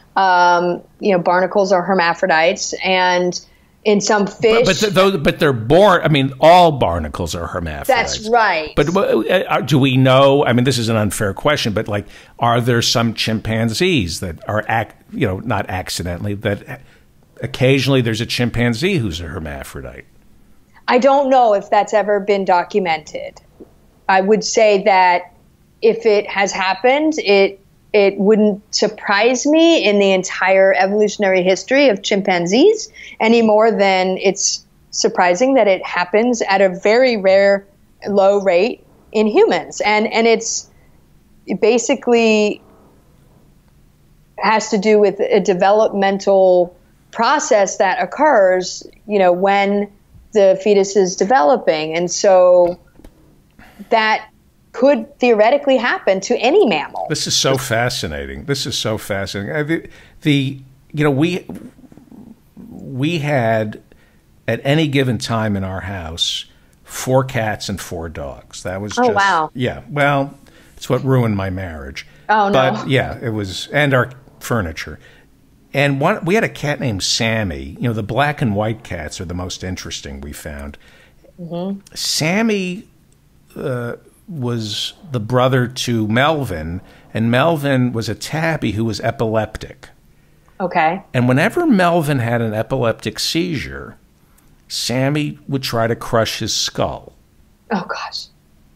Um, you know, barnacles are hermaphrodites, and in some fish, but but, the, but they're born. I mean, all barnacles are hermaphrodites. That's right. But uh, do we know? I mean, this is an unfair question, but like, are there some chimpanzees that are, ac- you know, not accidentally, that occasionally there's a chimpanzee who's a hermaphrodite? I don't know if that's ever been documented. I would say that if it has happened, it it wouldn't surprise me in the entire evolutionary history of chimpanzees any more than it's surprising that it happens at a very rare low rate in humans. And and it's it basically has to do with a developmental process that occurs, you know, when the fetus is developing. And so that could theoretically happen to any mammal. This is so fascinating. This is so fascinating. The, the you know, we we had at any given time in our house four cats and four dogs. That was just, oh wow. Yeah. Well, it's what ruined my marriage. Oh no. But yeah, it was, and our furniture. And one, we had a cat named Sammy. You know, the black and white cats are the most interesting we found. Mm-hmm. Sammy uh, was the brother to Melvin, and Melvin was a tabby who was epileptic. Okay. And whenever Melvin had an epileptic seizure, Sammy would try to crush his skull. Oh, gosh.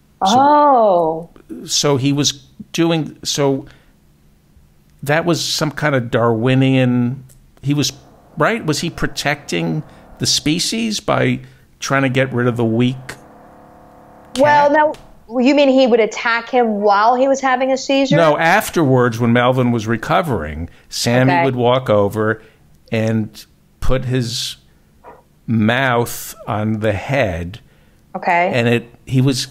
Oh. So, so he was doing, so that was some kind of Darwinian, he was, right? Was he protecting the species by trying to get rid of the weak cat? Well, now, you mean he would attack him while he was having a seizure? No, afterwards, when Melvin was recovering, Sammy okay. would walk over and put his mouth on the head. Okay. And it he was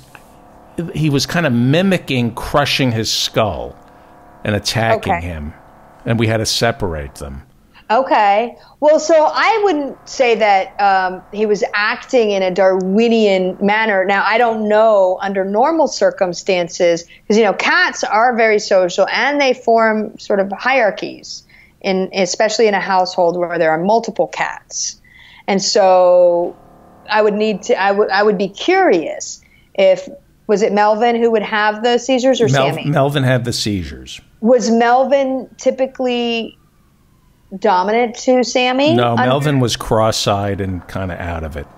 he was kind of mimicking crushing his skull and attacking okay. him. And we had to separate them. Okay. Well, so I wouldn't say that um, he was acting in a Darwinian manner. Now, I don't know under normal circumstances, because, you know, cats are very social and they form sort of hierarchies, in, especially in a household where there are multiple cats. And so I would need to, I would, I would be curious if, was it Melvin who would have the seizures or Mel- Sammy? Melvin had the seizures. Was Melvin typically dominant to Sammy? No, under- Melvin was cross-eyed and kind of out of it.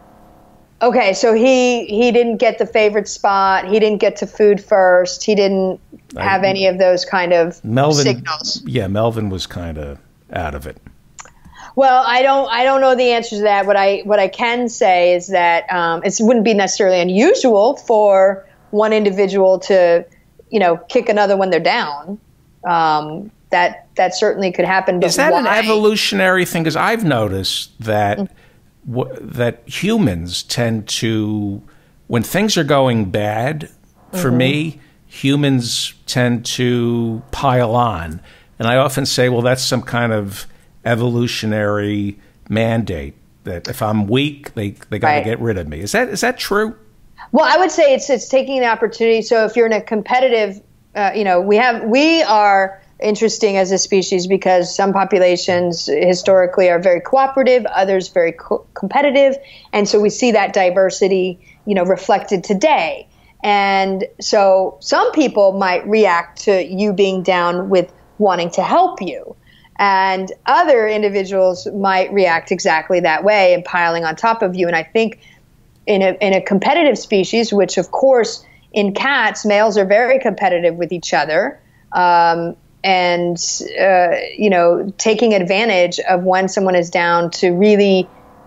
Okay, so he he didn't get the favorite spot. He didn't get to food first. He didn't have I, any of those kind of Melvin, signals. Yeah, Melvin was kind of out of it. Well, I don't I don't know the answer to that. What I what I can say is that um, it wouldn't be necessarily unusual for one individual to, you know, kick another when they're down. Um, that that certainly could happen. But is that why? an evolutionary thing? Because I've noticed that mm-hmm. w- that humans tend to, when things are going bad, for mm-hmm. me, humans tend to pile on. And I often say, well, that's some kind of evolutionary mandate that if I'm weak, they they got to right. get rid of me. Is that is that true? Well, I would say it's it's taking the opportunity. So if you're in a competitive, uh, you know, we have we are. interesting as a species because some populations historically are very cooperative, others very co- competitive, and so we see that diversity, you know, reflected today. And so some people might react to you being down with wanting to help you, and other individuals might react exactly that way and piling on top of you. And I think in a in a competitive species, which of course in cats, males are very competitive with each other. Um, and, uh, you know, taking advantage of when someone is down to really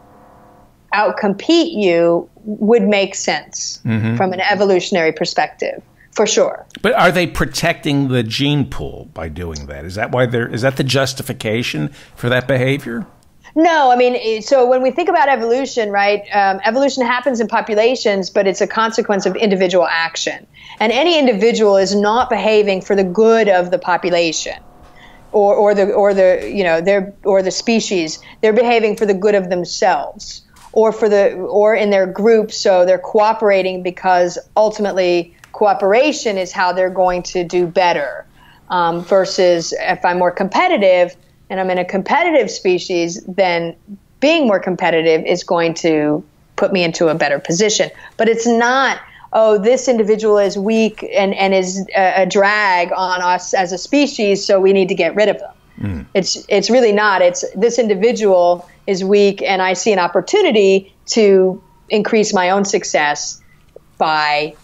outcompete you would make sense mm-hmm. from an evolutionary perspective, for sure. But are they protecting the gene pool by doing that? Is that why they're, is that the justification for that behavior? No, I mean, so when we think about evolution, right, um, evolution happens in populations, but it's a consequence of individual action. And any individual is not behaving for the good of the population or, or the, or the, you know, their, or the species. They're behaving for the good of themselves or for the, or in their group. So they're cooperating because ultimately cooperation is how they're going to do better. Um, versus if I'm more competitive, and I'm in a competitive species, then being more competitive is going to put me into a better position. But it's not, oh, this individual is weak and, and is a, a drag on us as a species, so we need to get rid of them. Mm. It's it's really not. It's this individual is weak, and I see an opportunity to increase my own success by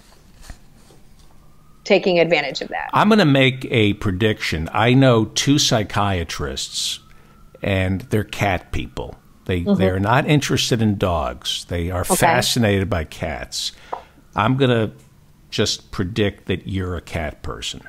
taking advantage of that. I'm going to make a prediction. I know two psychiatrists, and they're cat people. They mm-hmm. they're not interested in dogs. They are okay. fascinated by cats. I'm going to just predict that you're a cat person?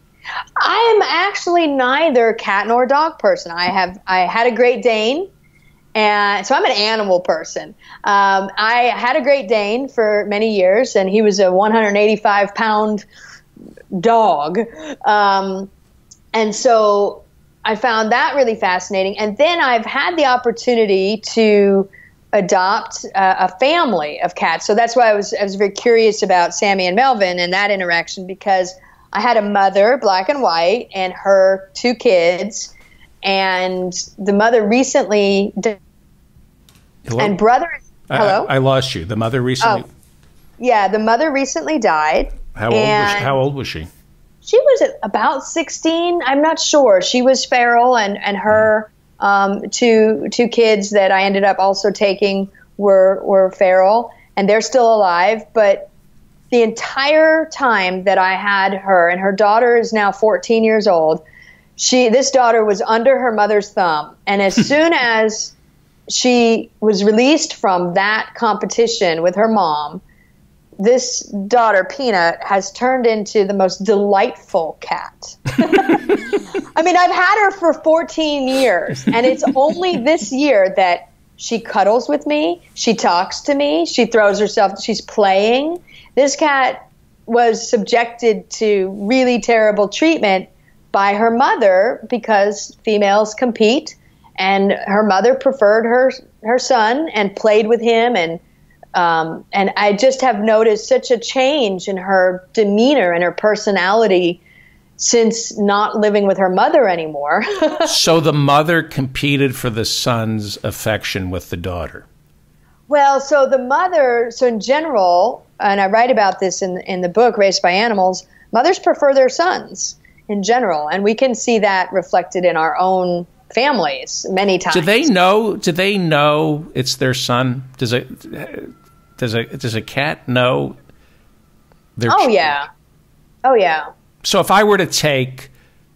I am actually neither cat nor dog person. I have I had a Great Dane, and so I'm an animal person. Um, I had a Great Dane for many years, and he was a one hundred eighty-five pound dog. Um, and so I found that really fascinating. And then I've had the opportunity to adopt uh, a family of cats. So that's why I was I was very curious about Sammy and Melvin and that interaction, because I had a mother, black and white, and her two kids, and the mother recently died. Hello? And brother, hello? I, I lost you. The mother recently. Oh, yeah, the mother recently died. How old was she? How old was she? She was about sixteen. I'm not sure. She was feral, and and her um, two two kids that I ended up also taking were were feral, and they're still alive. But the entire time that I had her, and her daughter is now fourteen years old, she this daughter was under her mother's thumb, and as soon as she was released from that competition with her mom, this daughter, Peanut, has turned into the most delightful cat. I mean, I've had her for fourteen years, and it's only this year that she cuddles with me, she talks to me, she throws herself, she's playing. This cat was subjected to really terrible treatment by her mother because females compete, and her mother preferred her her son and played with him, and um, and I just have noticed such a change in her demeanor and her personality since not living with her mother anymore. So the mother competed for the son's affection with the daughter. Well, so the mother, so in general, and I write about this in in the book, Raised by Animals, mothers prefer their sons in general, and we can see that reflected in our own families many times. Do they know? Do they know it's their son? Does a does a does a cat know? Their oh ch- yeah, oh yeah. So if I were to take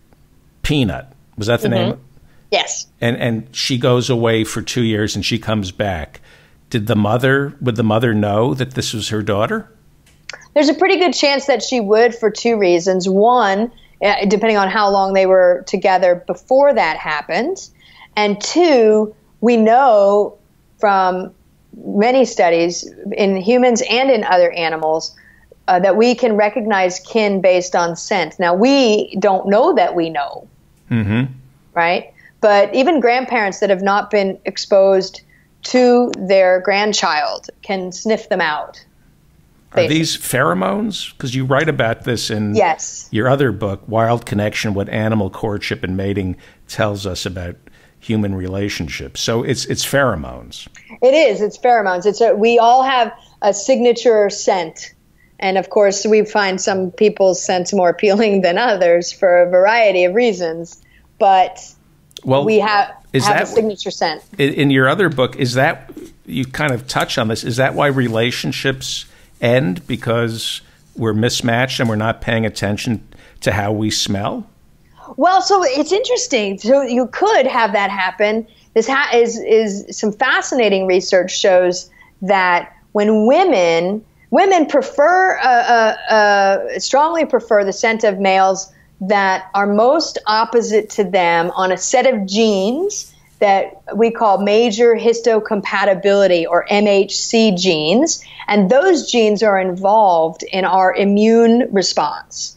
Peanut, was that the Mm-hmm. name? Yes. And and she goes away for two years and she comes back. Did the mother? Would the mother know that this was her daughter? There's a pretty good chance that she would, for two reasons. One, uh, depending on how long they were together before that happened. And two, we know from many studies in humans and in other animals uh, that we can recognize kin based on scent. Now, we don't know that we know, Mm-hmm. right? But even grandparents that have not been exposed to their grandchild can sniff them out. Are these pheromones? Because you write about this in yes. your other book, Wild Connection, What Animal Courtship and Mating Tells Us About Human Relationships. So it's it's pheromones. It is. It's pheromones. It's a, we all have a signature scent. And, of course, we find some people's scents more appealing than others for a variety of reasons. But well, we have, is have that, a signature scent. In, in your other book, is that, you kind of touch on this, is that why relationships end? Because we're mismatched and we're not paying attention to how we smell? Well, so it's interesting. So you could have that happen. This ha- is, is some fascinating research shows that when women... Women prefer, uh, uh, uh, strongly prefer the scent of males that are most opposite to them on a set of genes that we call major histocompatibility, or M H C genes. And those genes are involved in our immune response.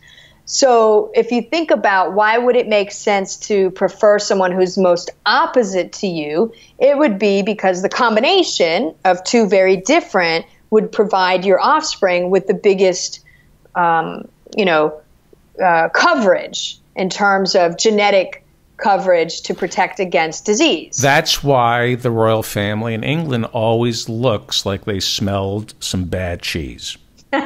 So if you think about why would it make sense to prefer someone who's most opposite to you, it would be because the combination of two very different would provide your offspring with the biggest, um, you know, uh, coverage in terms of genetic coverage to protect against disease. That's why the royal family in England always looks like they smelled some bad cheese.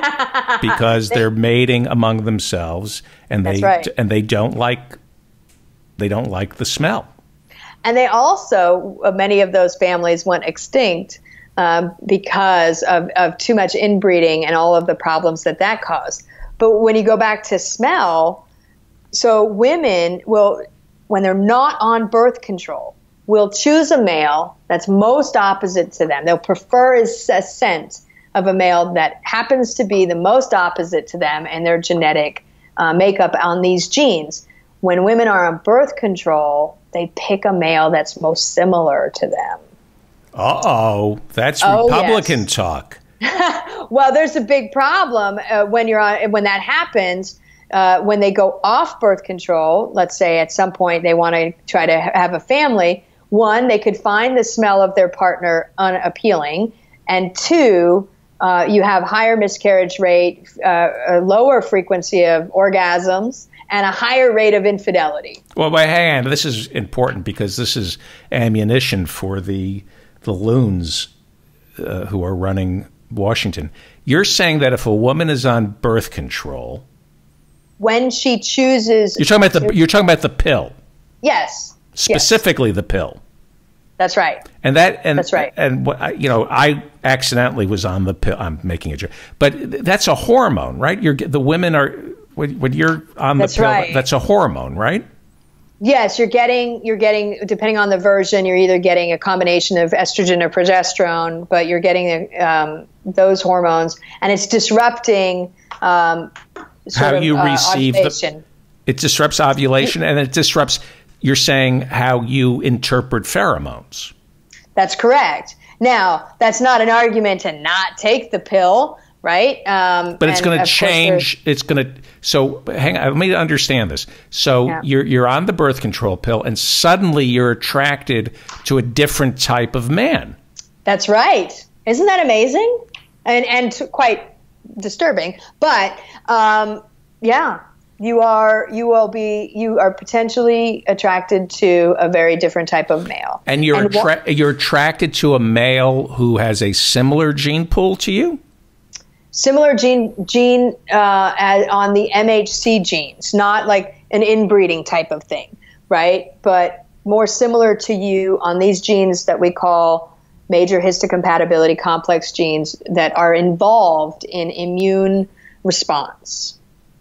Because they're mating among themselves, and they right. and they don't like they don't like the smell. And they also, many of those families went extinct Um, because of, of too much inbreeding and all of the problems that that caused. But when you go back to smell, so women will, when they're not on birth control, will choose a male that's most opposite to them. They'll prefer a, a scent of a male that happens to be the most opposite to them and their genetic uh, makeup on these genes. When women are on birth control, they pick a male that's most similar to them. Uh-oh, that's Oh, Republican yes. talk. Well, there's a big problem uh, when you're on, when that happens. Uh, when they go off birth control, let's say at some point they want to try to ha- have a family. One, they could find the smell of their partner unappealing, and two, uh, you have higher miscarriage rate, uh, a lower frequency of orgasms, and a higher rate of infidelity. Well, but hang on. This is important because this is ammunition for the the loons uh, who are running Washington. You're saying that if a woman is on birth control, when she chooses, you're talking about the you're talking about the pill, yes, specifically yes. the pill. That's right. And that and that's right. And you know, I accidentally was on the pill. I'm making a joke, but that's a hormone, right? You're the women are when, when you're on the that's pill. Right. That's a hormone, right? Yes, you're getting you're getting depending on the version, you're either getting a combination of estrogen or progesterone, but you're getting um, those hormones, and it's disrupting um, sort how of, you uh, receive ovulation. The, it disrupts ovulation, and it disrupts. You're saying how you interpret pheromones. That's correct. Now, that's not an argument to not take the pill, right? Um, but it's going to change. It's going to. So hang on. Let me understand this. So yeah. you're you're on the birth control pill, and suddenly you're attracted to a different type of man. That's right. Isn't that amazing? And and quite disturbing. But um, yeah, you are you will be you are potentially attracted to a very different type of male. And you're and attra- you're attracted to a male who has a similar gene pool to you. Similar gene gene uh, as on the M H C genes, not like an inbreeding type of thing, right? But more similar to you on these genes that we call major histocompatibility complex genes that are involved in immune response.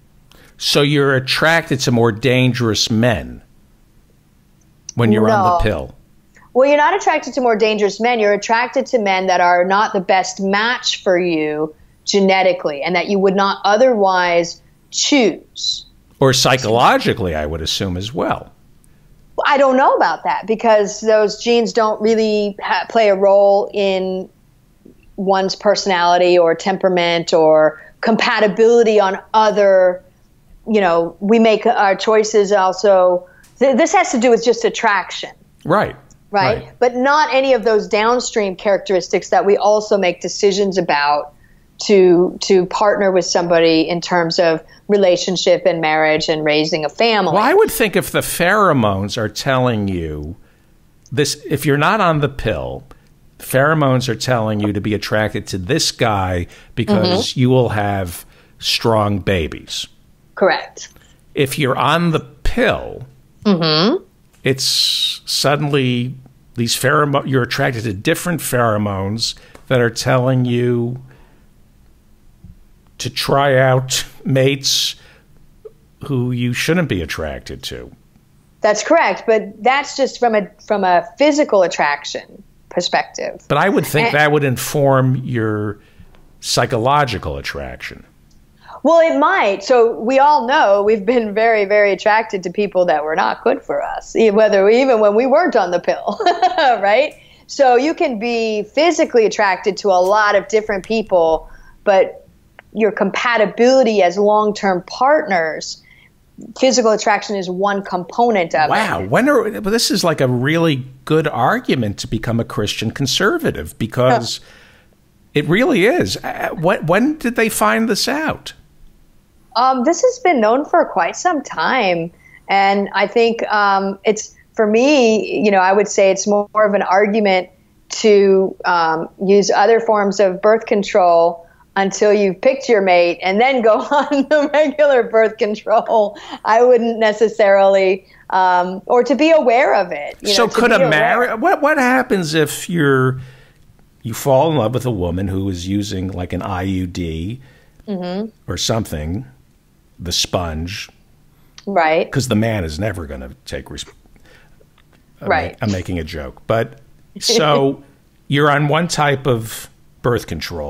So you're attracted to more dangerous men when you're no. on the pill. Well, you're not attracted to more dangerous men. You're attracted to men that are not the best match for you genetically, and that you would not otherwise choose. Or psychologically, I would assume as well. I don't know about that because those genes don't really ha- play a role in one's personality or temperament or compatibility on other, you know, we make our choices also. Th- this has to do with just attraction. Right. Right? Right. But not any of those downstream characteristics that we also make decisions about to to partner with somebody in terms of relationship and marriage and raising a family. Well, I would think if the pheromones are telling you this, if you're not on the pill, pheromones are telling you to be attracted to this guy because mm-hmm. you will have strong babies. Correct. If you're on the pill, mm-hmm. it's suddenly these pheromones, you're attracted to different pheromones that are telling you to try out mates who you shouldn't be attracted to. That's correct, but that's just from a from a physical attraction perspective. But I would think and, that would inform your psychological attraction. Well, it might. So we all know we've been very, very attracted to people that were not good for us, whether even when we weren't on the pill, right? So you can be physically attracted to a lot of different people, but your compatibility as long-term partners, physical attraction is one component of wow. it. Wow. When are, but this is like a really good argument to become a Christian conservative because yeah. it really is. When, when did they find this out? Um, this has been known for quite some time. And I think um, it's, for me, you know, I would say it's more of an argument to um, use other forms of birth control until you've picked your mate and then go on the regular birth control. I wouldn't necessarily, um, or to be aware of it. You so know, could a marriage, what, what happens if you're, you fall in love with a woman who is using like an I U D mm-hmm. or something, the sponge. Right. Because the man is never going to take responsibility. Right. I'm making a joke. But so you're on one type of birth control.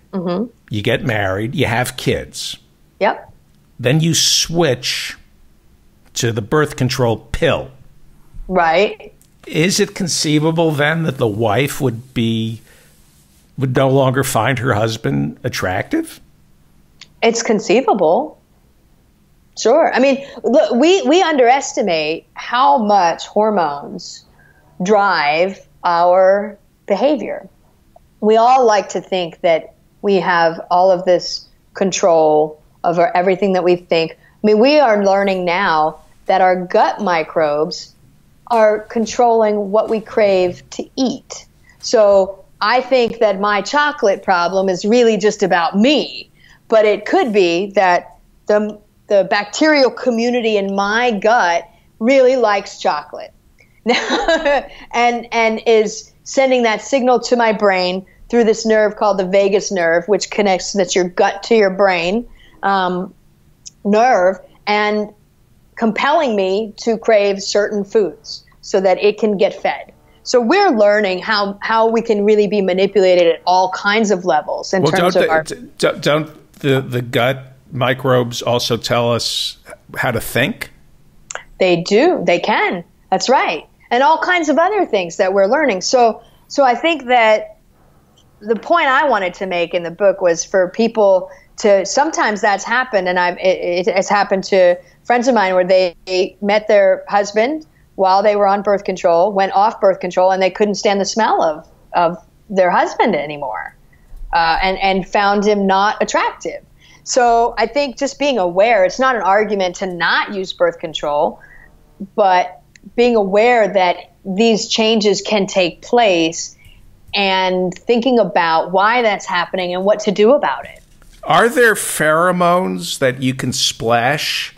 Mm-hmm. You get married, you have kids. Yep. Then you switch to the birth control pill. Right. Is it conceivable then that the wife would be would no longer find her husband attractive? It's conceivable. Sure. I mean, look, we, we underestimate how much hormones drive our behavior. We all like to think that we have all of this control over everything that we think. I mean, we are learning now that our gut microbes are controlling what we crave to eat. So I think that my chocolate problem is really just about me, but it could be that the the bacterial community in my gut really likes chocolate and and is sending that signal to my brain through this nerve called the vagus nerve, which connects that's your gut to your brain um, nerve, and compelling me to crave certain foods so that it can get fed. So we're learning how, how we can really be manipulated at all kinds of levels in well, terms don't of the, our... Don't the, the gut microbes also tell us how to think? They do. They can. That's right. And all kinds of other things that we're learning. So, so I think that the point I wanted to make in the book was for people to, sometimes that's happened, and I've, it, it has happened to friends of mine where they met their husband while they were on birth control, went off birth control, and they couldn't stand the smell of, of their husband anymore, uh, and, and found him not attractive. So I think just being aware, it's not an argument to not use birth control, but being aware that these changes can take place and thinking about why that's happening and what to do about it. Are there pheromones that you can splash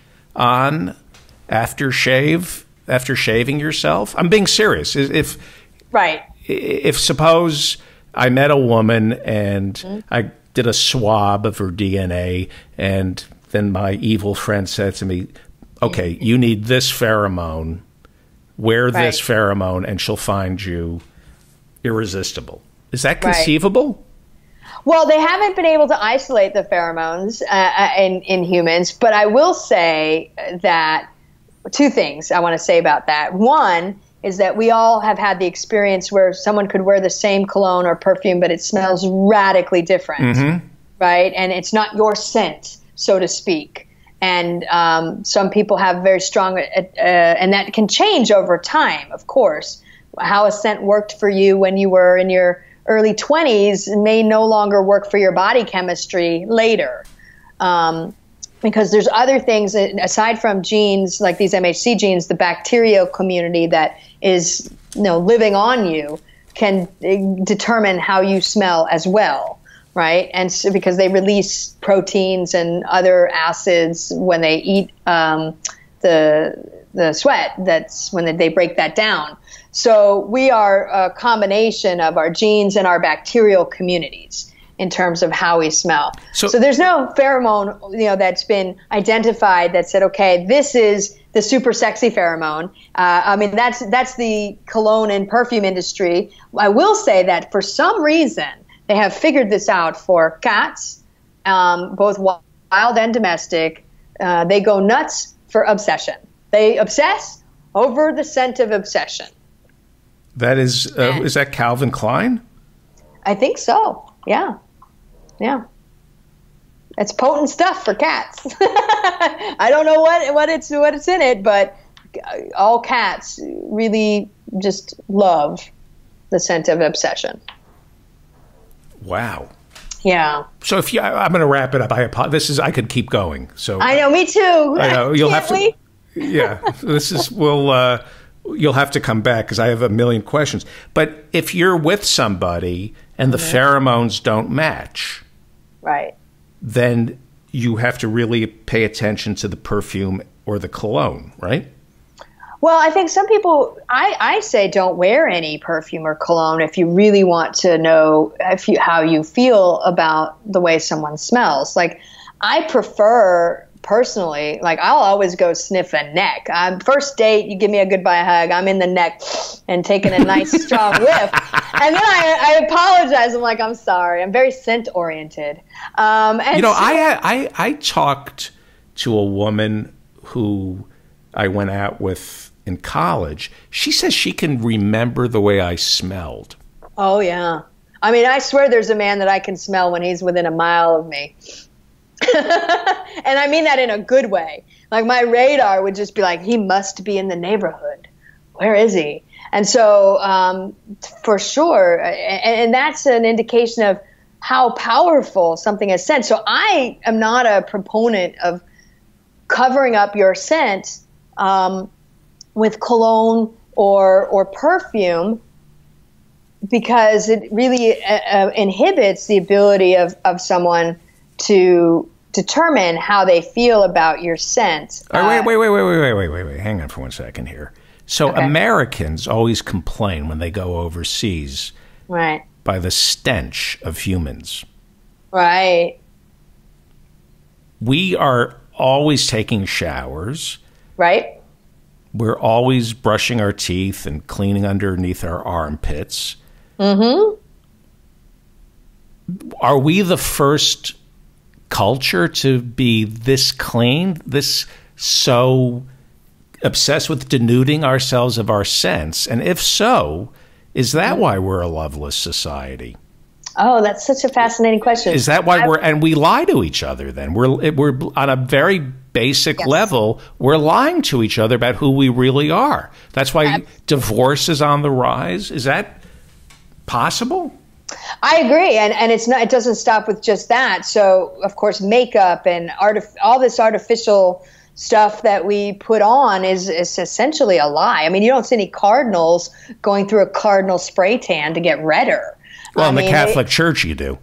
on after shave, after shaving yourself? I'm being serious. If right. If suppose I met a woman and mm-hmm. I did a swab of her D N A, and then my evil friend said to me, okay, you need this pheromone, wear right. this pheromone, and she'll find you irresistible. Is that conceivable? Right. Well, they haven't been able to isolate the pheromones uh, in, in humans, but I will say that two things I want to say about that. One is that we all have had the experience where someone could wear the same cologne or perfume, but it smells radically different, mm-hmm. right? And it's not your scent, so to speak. And um, some people have very strong, uh, uh, and that can change over time, of course. How a scent worked for you when you were in your early twenties may no longer work for your body chemistry later. Um, because there's other things, aside from genes, like these M H C genes, the bacterial community that is, you know, living on you can determine how you smell as well, right? And so, because they release proteins and other acids when they eat um, the the sweat, that's when they break that down. So we are a combination of our genes and our bacterial communities in terms of how we smell. So, so there's no pheromone, you know, that's been identified that said, okay, this is the super sexy pheromone. Uh, I mean, that's that's the cologne and perfume industry. I will say that for some reason they have figured this out for cats, um, both wild and domestic. Uh, they go nuts for obsession. They obsess over the scent of obsession. That is, uh, is that Calvin Klein? I think so. Yeah. Yeah. It's potent stuff for cats. I don't know what, what it's, what it's in it, but all cats really just love the scent of obsession. Wow. Yeah. So if you, I'm going to wrap it up. I apologize. This is, I could keep going. So I know, me too. I know. You'll Can't have to. We? Yeah. This is, we'll, uh, you'll have to come back because I have a million questions. But if you're with somebody and the mm-hmm. pheromones don't match, right, then you have to really pay attention to the perfume or the cologne, right? Well, I think some people, I, I say don't wear any perfume or cologne if you really want to know if you, how you feel about the way someone smells. Like, I prefer personally, like I'll always go sniff a neck. Um, first date, you give me a goodbye hug, I'm in the neck and taking a nice strong whiff. And then I, I apologize. I'm like, I'm sorry. I'm very scent oriented. Um, and you know, so- I, I, I talked to a woman who I went out with in college. She says she can remember the way I smelled. Oh, yeah. I mean, I swear there's a man that I can smell when he's within a mile of me. And I mean that in a good way. Like my radar would just be like, he must be in the neighborhood. Where is he? And so um, for sure, and, and that's an indication of how powerful something is scent. So I am not a proponent of covering up your scent um, with cologne or or perfume, because it really uh, inhibits the ability of, of someone to determine how they feel about your scent. All right, wait, wait, wait, wait, wait, wait, wait, wait. Hang on for one second here. So Okay. Americans always complain when they go overseas Right. by the stench of humans. Right. We are always taking showers. Right. We're always brushing our teeth and cleaning underneath our armpits. Mm-hmm. Are we the first culture to be this clean, this so obsessed with denuding ourselves of our sense? And if so, is that why we're a loveless society? Oh, that's such a fascinating question. Is that why I- we're, and we lie to each other then? We're, we're on a very basic Yes. level, we're lying to each other about who we really are. That's why Ab- divorce is on the rise. Is that possible? I agree, and and it's not. It doesn't stop with just that. So, of course, makeup and artif- all this artificial stuff that we put on is is essentially a lie. I mean, you don't see any cardinals going through a cardinal spray tan to get redder. Well, I in the mean, Catholic Church, you do.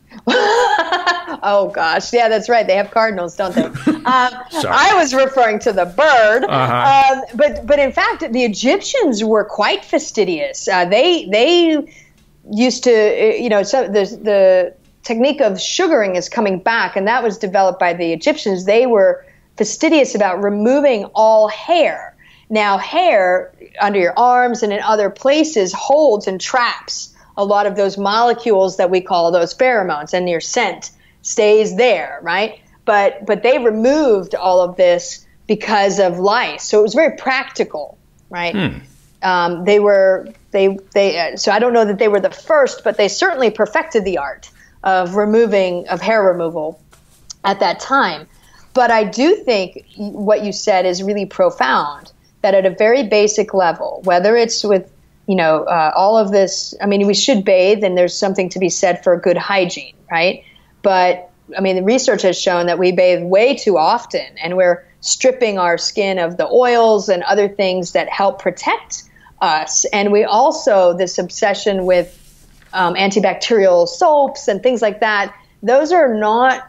Oh gosh, yeah, that's right. They have cardinals, don't they? Um, Sorry. I was referring to the bird, Uh-huh. um, but but in fact, the Egyptians were quite fastidious. Uh, they they used to, uh, you know, so the the technique of sugaring is coming back, and that was developed by the Egyptians. They were fastidious about removing all hair. Now, hair under your arms and in other places holds and traps a lot of those molecules that we call those pheromones, and your scent stays there, right? But but they removed all of this because of lice, so it was very practical, right? Hmm. Um, they were they they uh, so I don't know that they were the first, but they certainly perfected the art of removing of hair removal at that time. But I do think what you said is really profound. That at a very basic level, whether it's with you know uh, all of this, I mean, we should bathe, and there's something to be said for good hygiene, right? But I mean, the research has shown that we bathe way too often, and we're stripping our skin of the oils and other things that help protect us. And we also, this obsession with um, antibacterial soaps and things like that, those are not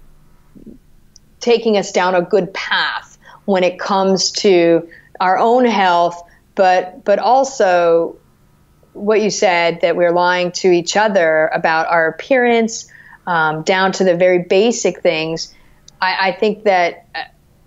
taking us down a good path when it comes to our own health, but but also what you said, that we're lying to each other about our appearance, um, down to the very basic things. I, I think that uh,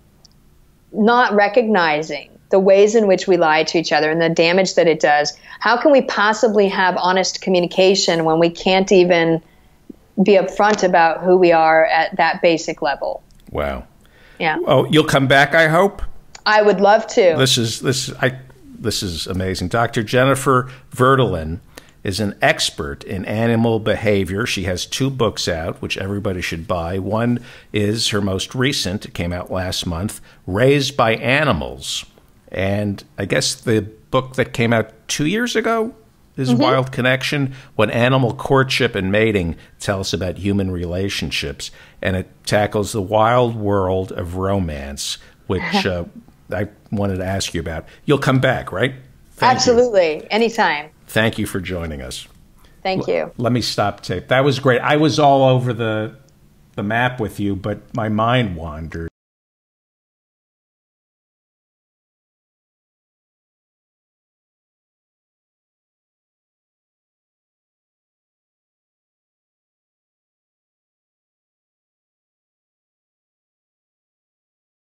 not recognizing the ways in which we lie to each other and the damage that it does, how can we possibly have honest communication when we can't even be upfront about who we are at that basic level? Wow. Yeah. Oh, you'll come back, I hope? I would love to. This is this I this is amazing. Doctor Jennifer Verdolin is an expert in animal behavior. She has two books out, which everybody should buy. One is her most recent. It came out last month, Raised by Animals. And I guess the book that came out two years ago is Mm-hmm. Wild Connection, What Animal Courtship and Mating Tell Us About Human Relationships. And it tackles the wild world of romance, which uh, I wanted to ask you about. You'll come back, right? Thank Absolutely. you. Anytime. Thank you for joining us. Thank you. Let me stop tape. That was great. I was all over the the map with you, but my mind wandered.